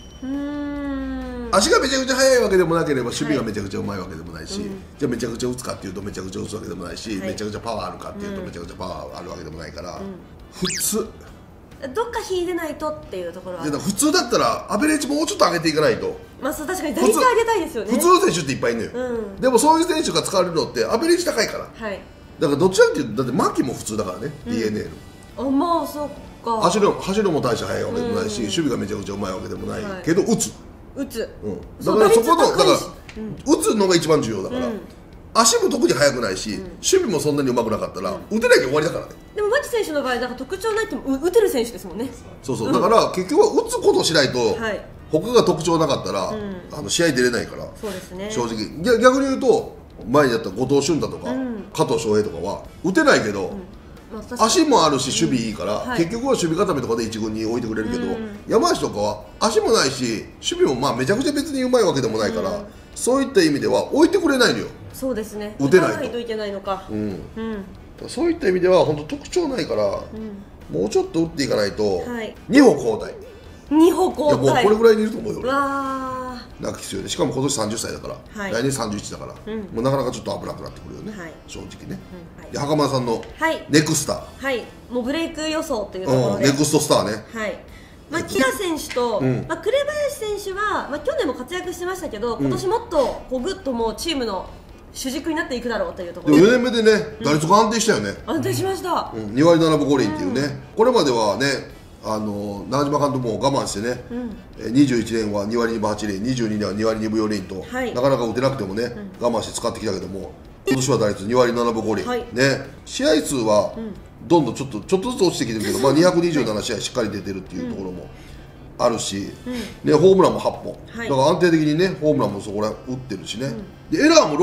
足がめちゃくちゃ速いわけでもなければ守備がめちゃくちゃうまいわけでもないし、じゃあめちゃくちゃ打つかっていうとめちゃくちゃ打つわけでもないし、めちゃくちゃパワーあるかっていうとめちゃくちゃパワーあるわけでもないから、普通。 どっか引いてないとっていうところは。 普通だったらアベレージもうちょっと上げていかないと。 まあそう、確かに打率上げたいですよね。 普通の選手っていっぱいいるのよ、でもそういう選手が使われるのってアベレージ高いから、だからどっちかっていうとだって牧も普通だからね、DNA の。 まあそっか。 走るも大して速いわけでもないし、守備がめちゃくちゃうまいわけでもないけど打つ。だからそこの打つのが一番重要だから、足も特に速くないし、守備もそんなにうまくなかったら打てなきゃ終わりだからね。でも牧選手の場合なんか特徴ないっても打てる選手ですもんね。 そうだから結局は打つことしないと、他が特徴なかったら試合出れないから。正直逆に言うと前にやった後藤俊太とか加藤翔平とかは打てないけど足もあるし守備いいから、結局は守備固めとかで1軍に置いてくれるけど、山橋とかは足もないし守備もまあめちゃくちゃ別にうまいわけでもないから、そういった意味では置いてくれないのよ。 そうですね、 打てないといけないのか。 そういった意味では本当特徴ないから、もうちょっと打っていかないと2歩交代。 2歩交代。 いやもうこれぐらいにいると思うよ俺。 なんか必要で、しかも今年30歳だから、来年31だから、もうなかなかちょっと危なくなってくるよね、正直ね。で袴田さんのネクスター、 もうブレイク予想というところでネクストスターね。 木田選手と紅林選手は去年も活躍してましたけど、今年もっとグッともうチームの主軸になっていくだろうというところで、 4年目でね打率が安定したよね。 安定しました。 2割7分5厘っていうね。これまではね長嶋監督も我慢してね、21年は2割2分8厘、22年は2割2分4厘と、なかなか打てなくてもね、我慢して使ってきたけども、今年は打率2割7分5厘、ね、試合数はどんどんちょっとずつ落ちてきてるけど、227試合しっかり出てるっていうところもあるし、ホームランも8本、だから安定的にねホームランもそこら打ってるしね。でエラーが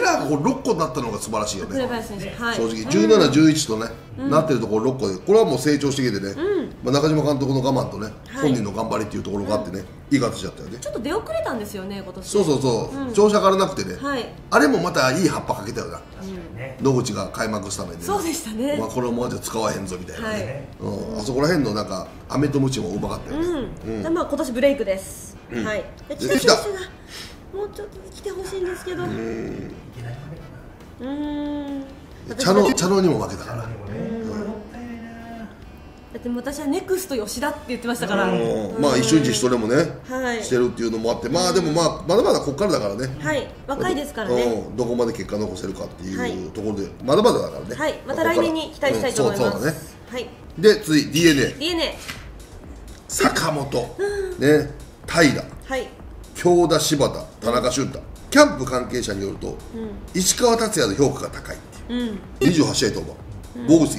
6個になったのが素晴らしいよね、正直。17、11とね、なってるところ6個で、これはもう成長してきてね、中島監督の我慢とね、本人の頑張りっていうところがあってね、いい形だったよね。 ちょっと出遅れたんですよね、今年。 そう調子上がらなくてね、あれもまたいい葉っぱかけたよな、野口が開幕しためで。 そうでしたね。 これもまだ使わへんぞみたいなね、あそこら辺のなんか飴とムチもうまかったよね。 今年ブレイクです。木田選手がもうちょっと来てほしいんですけど、 茶野にも負けたから。 だって私はネクスト吉田って言ってましたから、 まあ一緒に自主トレもね、してるっていうのもあって、まあでもまだまだここからだからね、 若いですからね、 どこまで結果残せるかっていうところでまだまだだからね、 また来年に期待したいと思います。 そうだね。で次 DNA 坂本ね、平、京田、柴田、田中俊太、キャンプ関係者によると石川達也の評価が高いっていう、28試合登板、防御率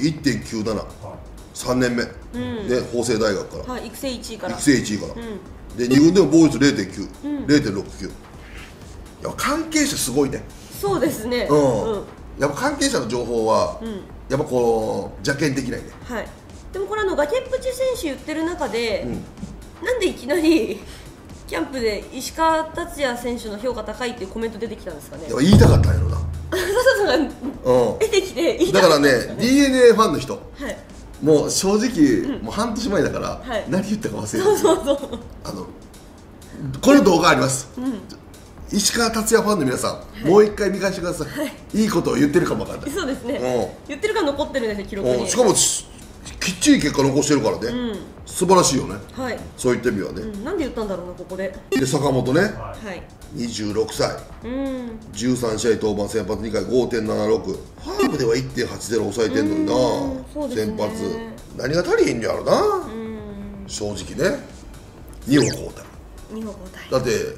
1.97、3年目、法政大学から、 育成1位から、 で2軍でも防御率 0.9、0.69。やっぱ関係者すごいね。 そうですね。 やっぱ関係者の情報はやっぱこう邪険できないね。 でもこれ崖っぷち選手言ってる中で、なんでいきなりキャンプで石川達也選手の評価高いっていうコメント出てきたんですかね。 言いたかったんやろな。 佐藤さんが出てきて言いただかかったんですかね。 らね、DNA ファンの人、もう正直、もう半年前だから、何言ったか忘れてる。この動画あります。石川達也ファンの皆さん、もう一回見返してください。いいことを言ってるかもわかんない。 そうですね。言ってるから残ってるんですよ、記録に。 しかもきっちり結果残してるからね、素晴らしいよね。そういった意味はね。 なんで言ったんだろうな、ここで。 で坂本ね、26歳、13試合登板、先発2回 5.76、ハーブでは 1.80 抑えてんのにな、先発何が足りへんのやろな、正直ね。2歩交代だって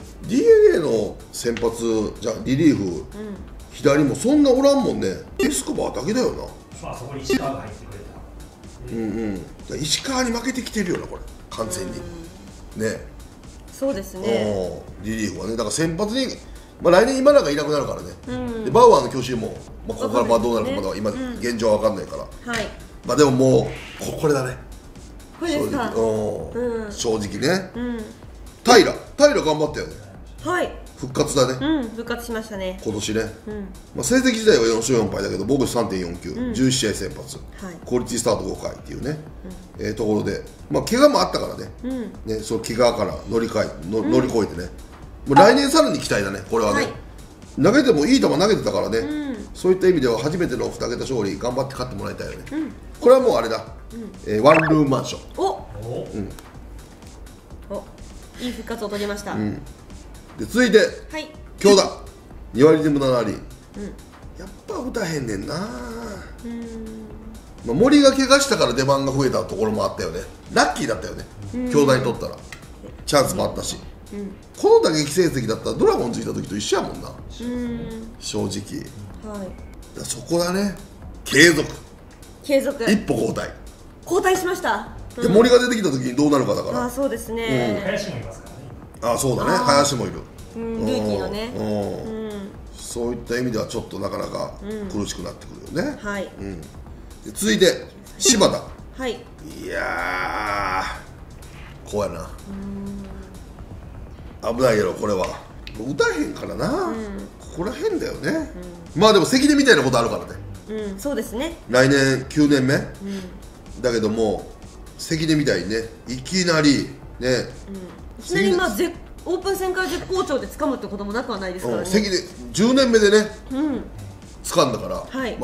DNA の先発じゃリリーフ、左もそんなおらんもんね。エスコバーだけだよな。 そこに石川が入ってくれた。 石川に負けてきてるよな、これ完全にね。 そうですね。 リリーフはね、だから先発に、来年今永いなくなるからね。でバウアーの去就も、ここからどうなるかまだ今現状は分かんないから、でももうこれだね。 これですか。 正直ね。平頑張ったよね。復活だね。 復活しましたね、 今年ね。成績自体は4勝4敗だけど防御率 3.49、11試合先発、クオリティスタート5回っていうねところで、怪我もあったからね、その怪我から乗り越えてね、来年さらに期待だね、これはね。投げてもいい球投げてたからね、そういった意味では初めての2桁勝利頑張って勝ってもらいたいよね。これはもうあれだ、ワンルームマンション。 いい復活を取りました。 で続いて京田、2割でも7割、やっぱ打たへんねんな。森が怪我したから出番が増えたところもあったよね。ラッキーだったよね、京田にとったら。チャンスもあったし、この打撃成績だったらドラゴンついた時と一緒やもんな、正直。そこだね、継続一歩交代しました。 で森が出てきた時にどうなるかだから。 そうですね。 林もいますからね。 そうだね、林もいる。 ルーキーのね。 そういった意味ではちょっとなかなか苦しくなってくるよね。続いて柴田。いやー、こうやな。危ないやろこれは。打たへんからな、ここらへんだよね。でも関根みたいなことあるからね。 そうですね。 来年9年目だけども、関根みたいにね、いきなりね、 いきなりオープン戦から絶好調で掴むってこともなくはないですからね。 関根10年目でね、掴んだから、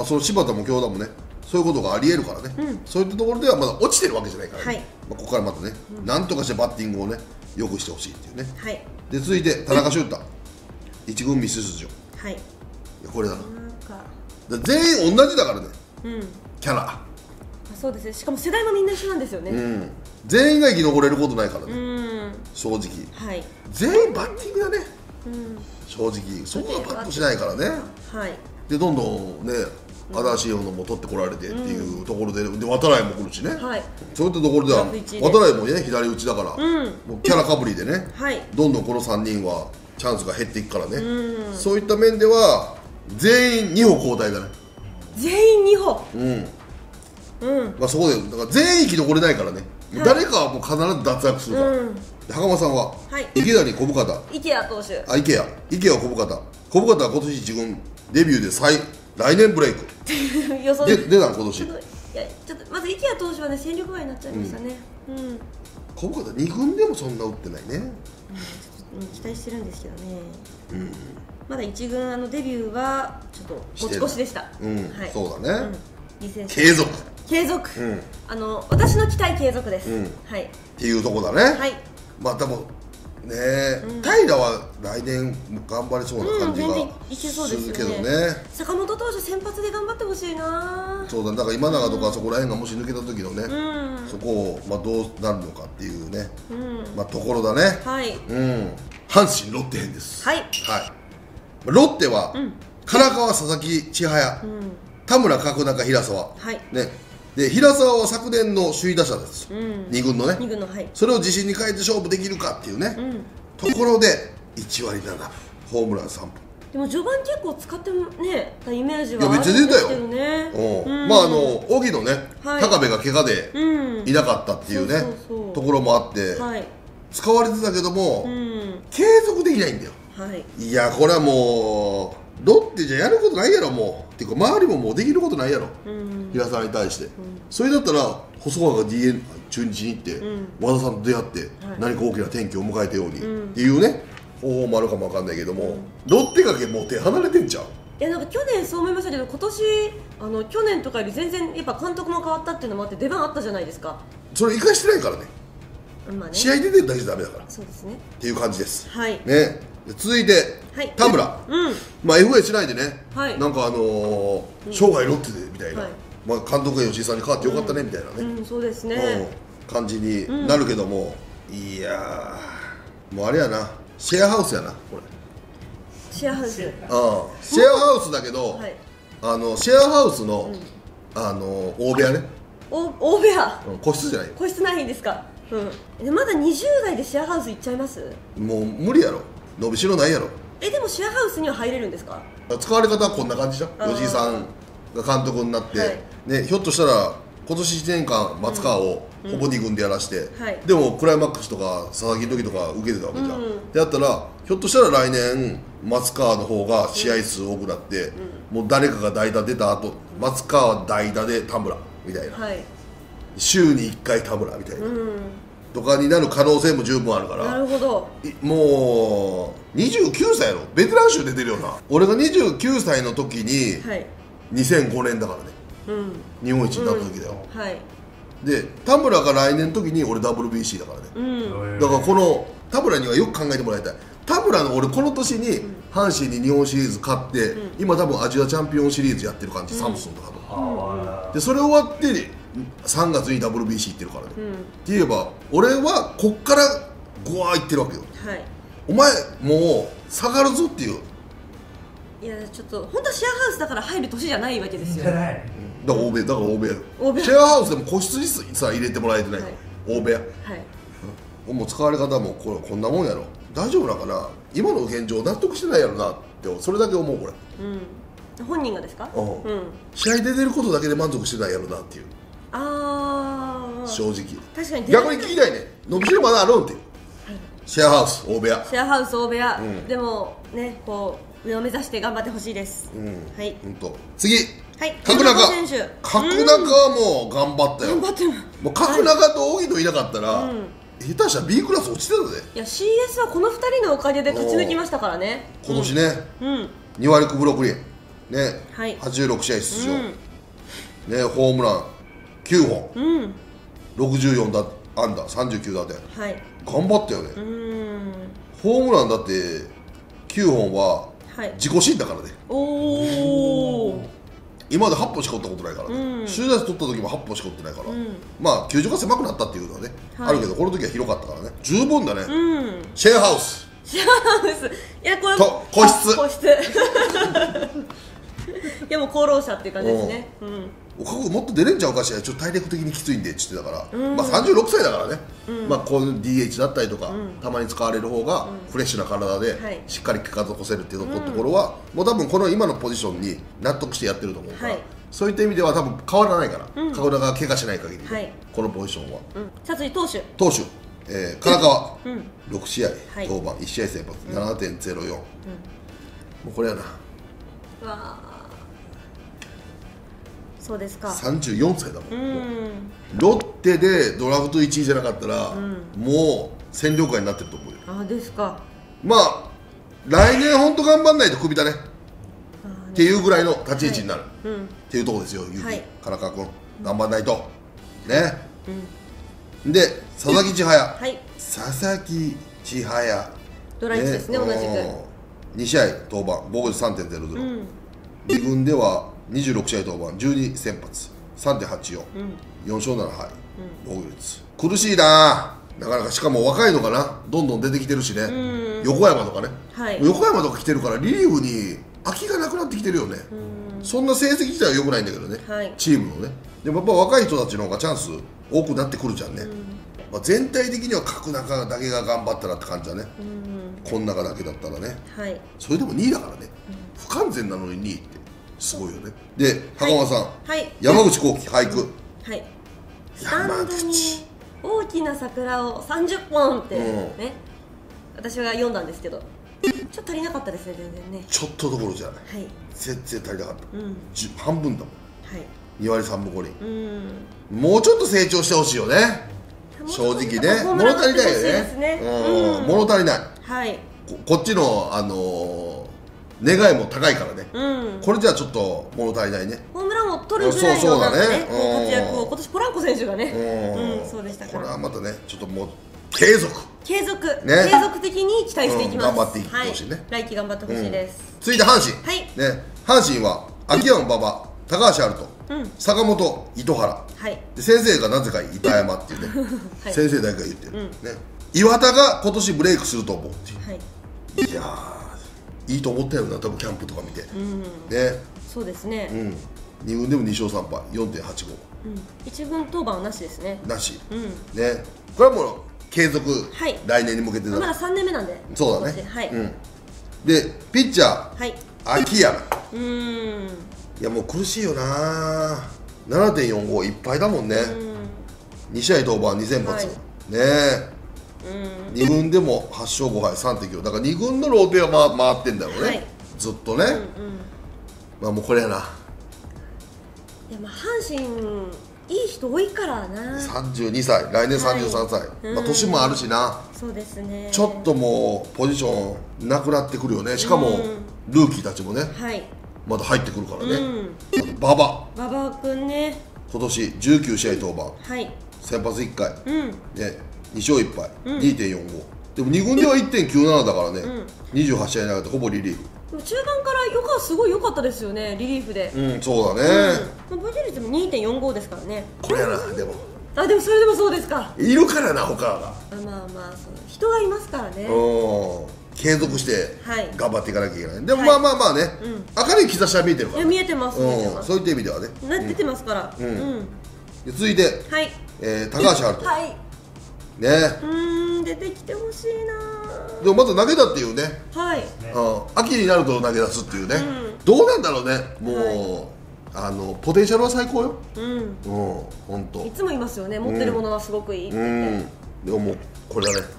その柴田も京田もね、そういうことがありえるからね、そういったところではまだ落ちてるわけじゃないからね、ここからまたね、なんとかしてバッティングをね、よくしてほしいっていうね。で続いて田中俊太、1軍未出場。これだな。全員同じだからね、キャラ。 そうですね。しかも世代もみんな一緒なんですよね。 全員が生き残れることないからね、正直。全員バッティングだね、正直。そこがパッとしないからね。でどんどんね、新しいものも取ってこられてっていうところで、渡来も来るしね、そういったところでは渡来もね、左打ちだから、もうキャラかぶりでね、どんどんこの3人はチャンスが減っていくからね、そういった面では全員2歩交代だね。 全員2歩。 そこでだから全員生き残れないからね、誰かはもう必ず脱落するから。袴さんは池田に小深田、 池谷投手、 池谷小深田は今年1軍デビューで来年ブレイク予想で出たの今年。 ちょっとまず池谷投手はね、戦力外になっちゃいましたね。 小深田2軍でもそんな打ってないね。 期待してるんですけどね。 まだ一軍デビューはちょっと持ち越しでした。 はい、そうだね。 継続。私の期待継続です。はい。 っていうとこだね。はい。まあでもね、平は来年頑張れそうな感じがするけどね。 坂本投手先発で頑張ってほしいな。 そうだ、だから今永とかそこら辺がもし抜けた時のね、そこをまあどうなるのかっていうね、まあところだね。はい。阪神ロッテ編です。はい。はい。ロッテは唐川、佐々木、千早、田村、角中、平沢。はい。ね。で平沢は昨年の首位打者です、2軍のね、それを自信に変えて勝負できるかっていうね、ところで1割7分、ホームラン3本。 でも序盤結構使ってねたイメージはあるんですけどね。 まあ荻野ね、高部が怪我でいなかったっていうねところもあって使われてたけども継続できないんだよ。いやこれはもうロッテじゃやることないやろもうっていうか周りももうできることないやろ、平沢に対して、それだったら細川が DN 中日に行って、和田さんと出会って、何か大きな転機を迎えたように、っていうね方法もあるかもわかんないけども、ロッテがもう手離れてんちゃう。 いやなんか去年そう思いましたけど今年去年とかより全然やっぱ監督も変わったっていうのもあって出番あったじゃないですか。 それ生かしてないからね、試合出てるだけじゃダメだから。 そうですねっていう感じです。 はいね。続いて、田村、まあ FA しないでね、なんか生涯ロッテでみたいな、まあ監督が吉井さんに変わってよかったねみたいなね、 そうですね、 感じになるけども、いやもうあれやな、シェアハウスやなこれ。 シェアハウス。 シェアハウスだけど、シェアハウスの大部屋ね。 大部屋。 個室じゃないよ。 個室ないんですか。まだ20代でシェアハウス行っちゃいます？ もう無理やろ。伸びしろないやろ。 でもシェアハウスには入れるんですか？ 使われ方はこんな感じじゃん。吉井さんが監督になって、ね、ひょっとしたら今年1年間松川をほぼ2軍でやらして、でもクライマックスとか佐々木の時とか受けてたわけじゃん。でやったらひょっとしたら来年松川の方が試合数多くなって、もう誰かが代打出た後松川代打で田村みたいな、週に1回田村みたいな、とかになる可能性も十分あるから。 なるほど。 もう29歳やろ、ベテラン集出てるよな。俺が29歳の時に、2005年だからね、日本一になった時だよ、で田村が来年の時に俺 WBC だからね、だからこの田村にはよく考えてもらいたい。田村の俺この年に阪神に日本シリーズ勝って、今多分アジアチャンピオンシリーズやってる感じ、サムスンとかと。でそれ終わって3月に WBC 行ってるからね、って言えば俺はこっからゴワー行ってるわけよ、お前もう下がるぞっていう。 いやちょっと本当はシェアハウスだから入る年じゃないわけですよ。だから欧米シェアハウスでも個室にさ入れてもらえてないから、大部屋、もう使われ方もこんなもんやろ。大丈夫なのかな、今の現状納得してないやろなってそれだけ思う。これ本人がですか？ 試合出てることだけで満足してないやろなっていう。正直確かに逆に聞きたいね、伸びしろまだあるんっていう。シェアハウス大部屋、 シェアハウス大部屋、でもねこう上を目指して頑張ってほしいです。はい。 次、角中選手。角中はもう頑張ったよ。もう角中と荻野いなかったら下手したら B クラス落ちてたで。 いや CS はこの2人のおかげで勝ち抜きましたからね。 今年ね、2割9分6厘ね、86試合出場ね、ホームラン9本、64安打39打点、頑張ったよね。ホームランだって9本は自己新だからね。今まで8本しか打ったことないからね、首位打者取った時も8本しか打ってないから、まあ球場が狭くなったっていうのはね、あるけどこの時は広かったからね、十分だね。シェアハウス、 シェアハウス、いやこれと個室いやもう功労者っていう感じですね。 もっと出れんちゃうかしら、ちょっと体力的にきついんでっつってたから、まあ36歳だからね、まあこういう DH だったりとかたまに使われる方がフレッシュな体でしっかり結果残せるっていうところはもう多分この今のポジションに納得してやってると思うから、そういった意味では多分変わらないから、角中が怪我しない限りこのポジションは。 さあ次投手、 唐川6試合登板、1試合先発 7.04、もうこれやな。 そうですか。 34歳だもん。ロッテでドラフト1位じゃなかったら、もう戦力外になってると思うよ。 ですか。 まあ来年本当頑張んないとクビだねっていうぐらいの立ち位置になる、っていうところですよ、唐川君頑張んないとね、で佐々木千早、佐々木千早ドラ1ですね、同じく 2試合登板防御率 3.00、2軍では26試合登板12先発 3.84、4勝7敗、防御率苦しいなかなか。しかも若いのかな、どんどん出てきてるしね、横山とかね、横山とか来てるからリリーフに空きがなくなってきてるよね。そんな成績自体は良くないんだけどね、チームのね。でもやっぱ若い人たちの方がチャンス多くなってくるじゃんね、全体的には角中だけが頑張ったらって感じだね、こん中だけだったらね、それでも2位だからね、不完全なのに2位ってすごいよね。で袴さん、山口幸輝俳句、 スタンドに大きな桜を30本ってね、私が読んだんですけど、ちょっと足りなかったですね、全然ね。 ちょっとどころじゃない、全然足りなかった、半分だもん、2割3分5厘、もうちょっと成長してほしいよね、正直ね。物足りないよね、物足りない、こっちの願いも高いからね、これじゃあちょっと物足りないね。 ホームランを取るぐらいの活躍を今年ポランコ選手がね、そうでしたから、 これはまたねちょっともう継続的に期待していきます。 頑張っていってほしいね。 来季頑張ってほしいです。 続いて阪神、阪神は秋山馬場、高橋遥人、坂本、糸原、で先生がなぜか板山っていうね、先生だけが言ってる、岩田が今年ブレイクすると思うっていう、いやーいいと思ったよな、多分キャンプとか見て、ね、 そうですね、 2軍でも2勝3敗 4.85、 1軍登板はなしですね、 なし、ね、これはもう継続、来年に向けてまだ3年目なんで、 そうだね、でピッチャー、秋山、いやもう苦しいよな、7.45 いっぱいだもんね、2試合登板2先発、ね、2軍でも8勝5敗 3.9、だから2軍のローテは回ってんだろうね、ずっとね、まあもうこれやな。 いやまあ阪神いい人多いからな、 32歳、来年33歳、まあ年もあるしな、 そうですね、 ちょっともうポジションなくなってくるよね。しかもルーキーたちもね、まだ入ってくるからね。馬場君ね、 今年19試合登板、先発1回、2勝1敗 2.45、でも2軍では 1.97 だからね、28試合投げてほぼリリーフ。 中盤からすごい良かったですよね、リリーフで。 そうだね、 防御率も 2.45 ですからね。 これやな。でもそれでもそうですか、 いるからな、他がまあ人がいますからね、 継続して頑張っていかなきゃいけない。でもまあね、明るい兆しは見えてるから、 見えてます、 そういった意味ではね、 出てますから。 続いて高橋遥人、ね、 出てきてほしいな。 でもまず投げたっていうね、秋になると投げ出すっていうね、どうなんだろうね、もうポテンシャルは最高よ、本当。 いつも言いますよね、持ってるものはすごくいいって言って。 でももうこれだね、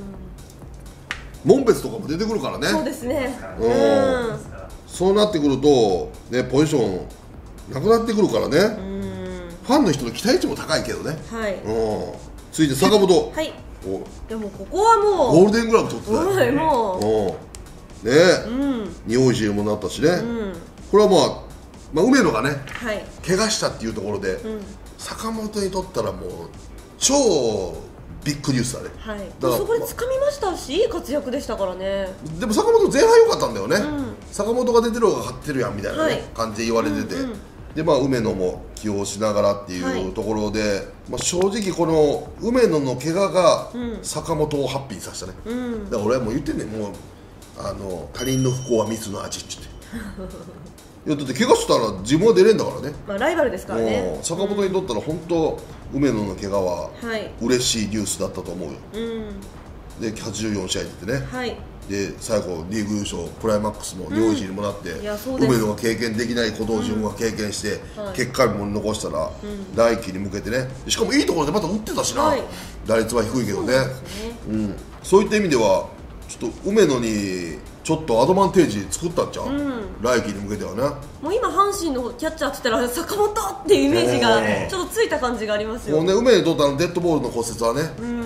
門別とかも出てくるからね。 そうですね、 そうなってくるとね、ポジションなくなってくるからね、ファンの人の期待値も高いけどね。続いて坂本、 でもここはもうゴールデングラブ取ってたよ、 もうね、日本一にもなったしね、これはまあ梅野がね、怪我したっていうところで、坂本にとったらもう超ビッグニュースだね。 そこで掴みましたし、いい活躍でしたからね。 でも坂本前半良かったんだよね、坂本が出てる方が勝ってるやんみたいな感じで言われてて、で梅野も起用しながらっていうところで、正直この梅野の怪我が坂本をハッピーにさせたね、だから俺はもう言ってんねん、もう他人の不幸は蜜の味って言って、いやだって怪我したら自分は出れんだからね、 ライバルですからね。 坂本にとったら本当梅野の怪我は嬉しいニュースだったと思うよ、で84試合出てね、で最後リーグ優勝クライマックスも日本一にもなって、梅野が経験できないことを自分が経験して、結果も残したら、来季に向けてね、しかもいいところでまた打ってたしな、打率は低いけどね、そういった意味ではちょっと梅野にちょっとアドバンテージ作ったんちゃう、来季に向けてはね。 もう今阪神のキャッチャーって言ったら坂本っていうイメージがちょっとついた感じがありますよ。 もうね、梅にとったらデッドボールの骨折はね、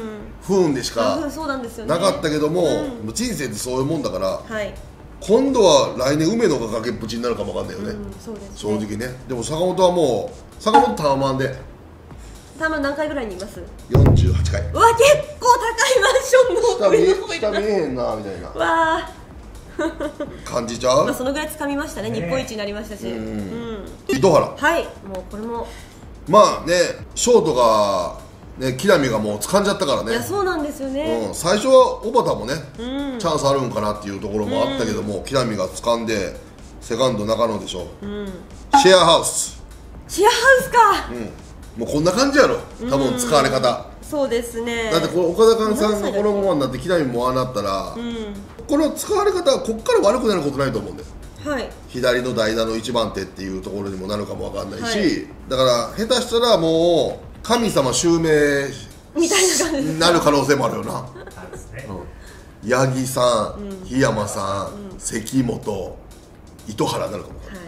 不運でしかそうなんですよね。 なかったけども、人生ってそういうもんだから、 はい。 今度は来年梅野が崖っぷちになるかもわかんないよね、 そうですね。 正直ね。でも坂本はもう坂本タワマンで多分何回ぐらいにいます？ 48回。 うわ、結構高いマンションの上の方下見えへんなみたいなわあ感じちゃう。 まあそのぐらい掴みましたね。日本一になりましたし。 糸原、 はい、もうこれもまあね、ショートがね、木浪がもう掴んじゃったからね。 いや、そうなんですよね。 最初は小畑もね、チャンスあるんかなっていうところもあったけども、木浪が掴んでセカンド中野でしょ、シェアハウス、 シェアハウスか、 もうこんな感じやろ多分使われ方。 そうですね。 だってこれ岡田監さんがこのままになって木浪もああなったら、この使われ方はこっから悪くなることないと思うんだよ。 はい、 左の代打の1番手っていうところにもなるかもわかんないし、 はい、 だから下手したらもう神様襲名みたいな感じになる可能性もあるよな。 そうですね。 八木さん、檜山さん、関本、糸原になるかもわかんない。 はい、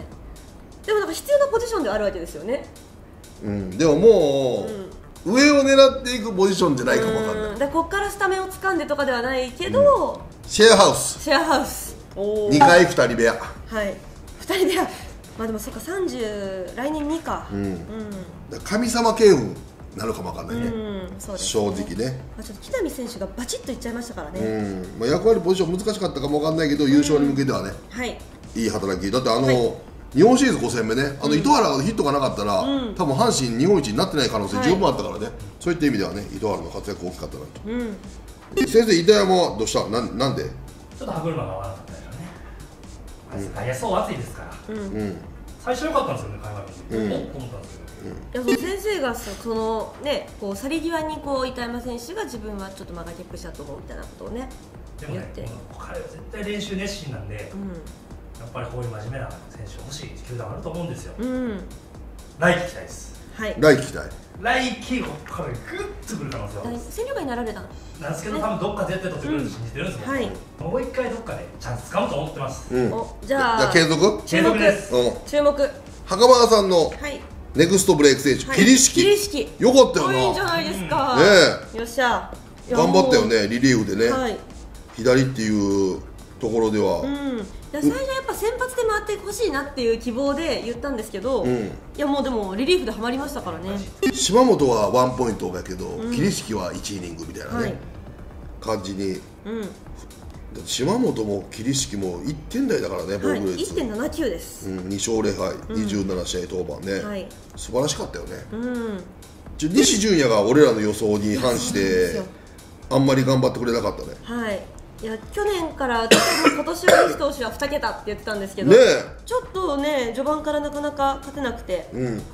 でもなんか必要なポジションではあるわけですよね。 でももう、上を狙っていくポジションじゃないかもわかんない。 だからここからスタメンを掴んでとかではないけど、 シェアハウス、 シェアハウス、 2階2人部屋、 はい、2人部屋。まあでもそっか、30来年2か。 だから神様系譜なるかもわかんないね、 そうですね、 正直ね。 まあちょっと木浪選手がバチッといっちゃいましたからね。 まあ、役割ポジション難しかったかもわかんないけど、優勝に向けてはね、 はい、 いい働きだって日本シリーズ5戦目ね、糸原がヒットがなかったら、多分阪神日本一になってない可能性十分あったからね、そういった意味ではね、糸原の活躍大きかったなと。先生、板山はどうした？なんで？ ちょっと歯車が合わなかったですよね。外野そう暑いですから。最初良かったんですよね、開幕に。思ったんですけど。 いや、その先生がそのね、こう去り際にこう板山選手が自分はちょっと崖っぷちだと思うみたいなことをね言って。 彼は絶対練習熱心なんで。やっぱりこういう真面目な選手欲しい球団あると思うんですよ。来季期待です。 はい。 来季期待。 来季ここからグッとくる可能性は。 戦力外になられたなんですけど、多分どっかで絶対取ってくれると信じてるんですよ。はい。もう一回どっかでチャンス掴むと思ってます。 じゃあ継続？ 継続です。 注目。 袴田さんのネクストブレイク選手、桐敷。よかったよな。 いいんじゃないですか。 ねえ。よっしゃ。 頑張ったよね、リリーフでね。左っていうところでは。 最初はやっぱ先発で回ってほしいなっていう希望で言ったんですけど、いやもうでもリリーフでハマりましたからね。 島本はワンポイントだけど、桐敷は1イニングみたいなね、感じに。島本も桐敷も1点台だからね、防御率 1.79 です。 2勝0敗、27試合登板ね、素晴らしかったよね。西純也が俺らの予想に反してあんまり頑張ってくれなかったね。 はい、いや去年から今年は西投手は2桁って言ってたんですけど、ちょっとね序盤からなかなか勝てなくて、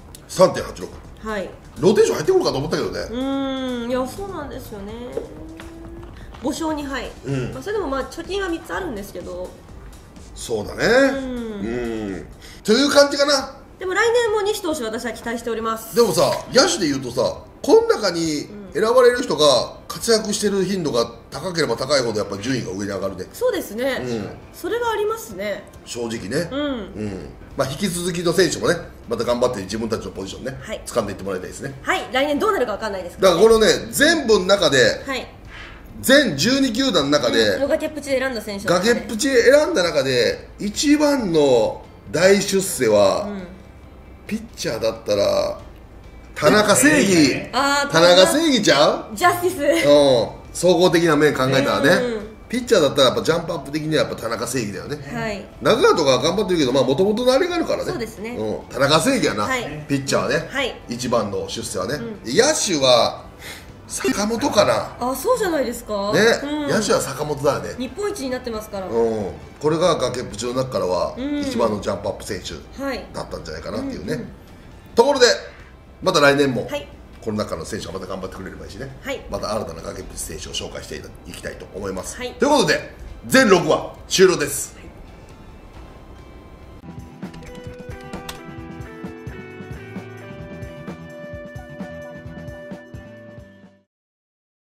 3.86、 はい、 ローテーション入ってくるかと思ったけどね。 いやそうなんですよね。5勝2敗、それでもまあ貯金は3つあるんですけど。 そうだね。という感じかな。 でも来年も西投手私は期待しております。 でもさ、野手でいうとさ、この中に選ばれる人が活躍してる頻度が高ければ高いほどやっぱ順位が上に上がるね。 そうですね、それはありますね、 正直ね。まあ引き続きの選手もね、また頑張って自分たちのポジションね、掴んでいってもらいたいですね。 はい、来年どうなるか分かんないですから、だからこのね、全部の中で、全12球団の中で、 崖っぷちで選んだ選手、 崖っぷちで選んだ中で一番の大出世は、ピッチャーだったら田中正義、田中正義ちゃう？ ジャスティス。総合的な面考えたらね、ピッチャーだったらやっぱジャンプアップ的にはやっぱ田中正義だよね。中川とか頑張ってるけど、まあもともとのあれがあるからね。 そうですね。 田中正義やな、ピッチャーはね、一番の出世はね。野手は坂本かな。 あ、そうじゃないですかね。野手は坂本だよね。 日本一になってますから。 これが崖っぷちの中からは一番のジャンプアップ選手だったんじゃないかなっていうね。ところでまた来年もこの中の選手がまた頑張ってくれればいいしね、また新たな崖っぷち選手を紹介していきたいと思います。ということで全6話終了です。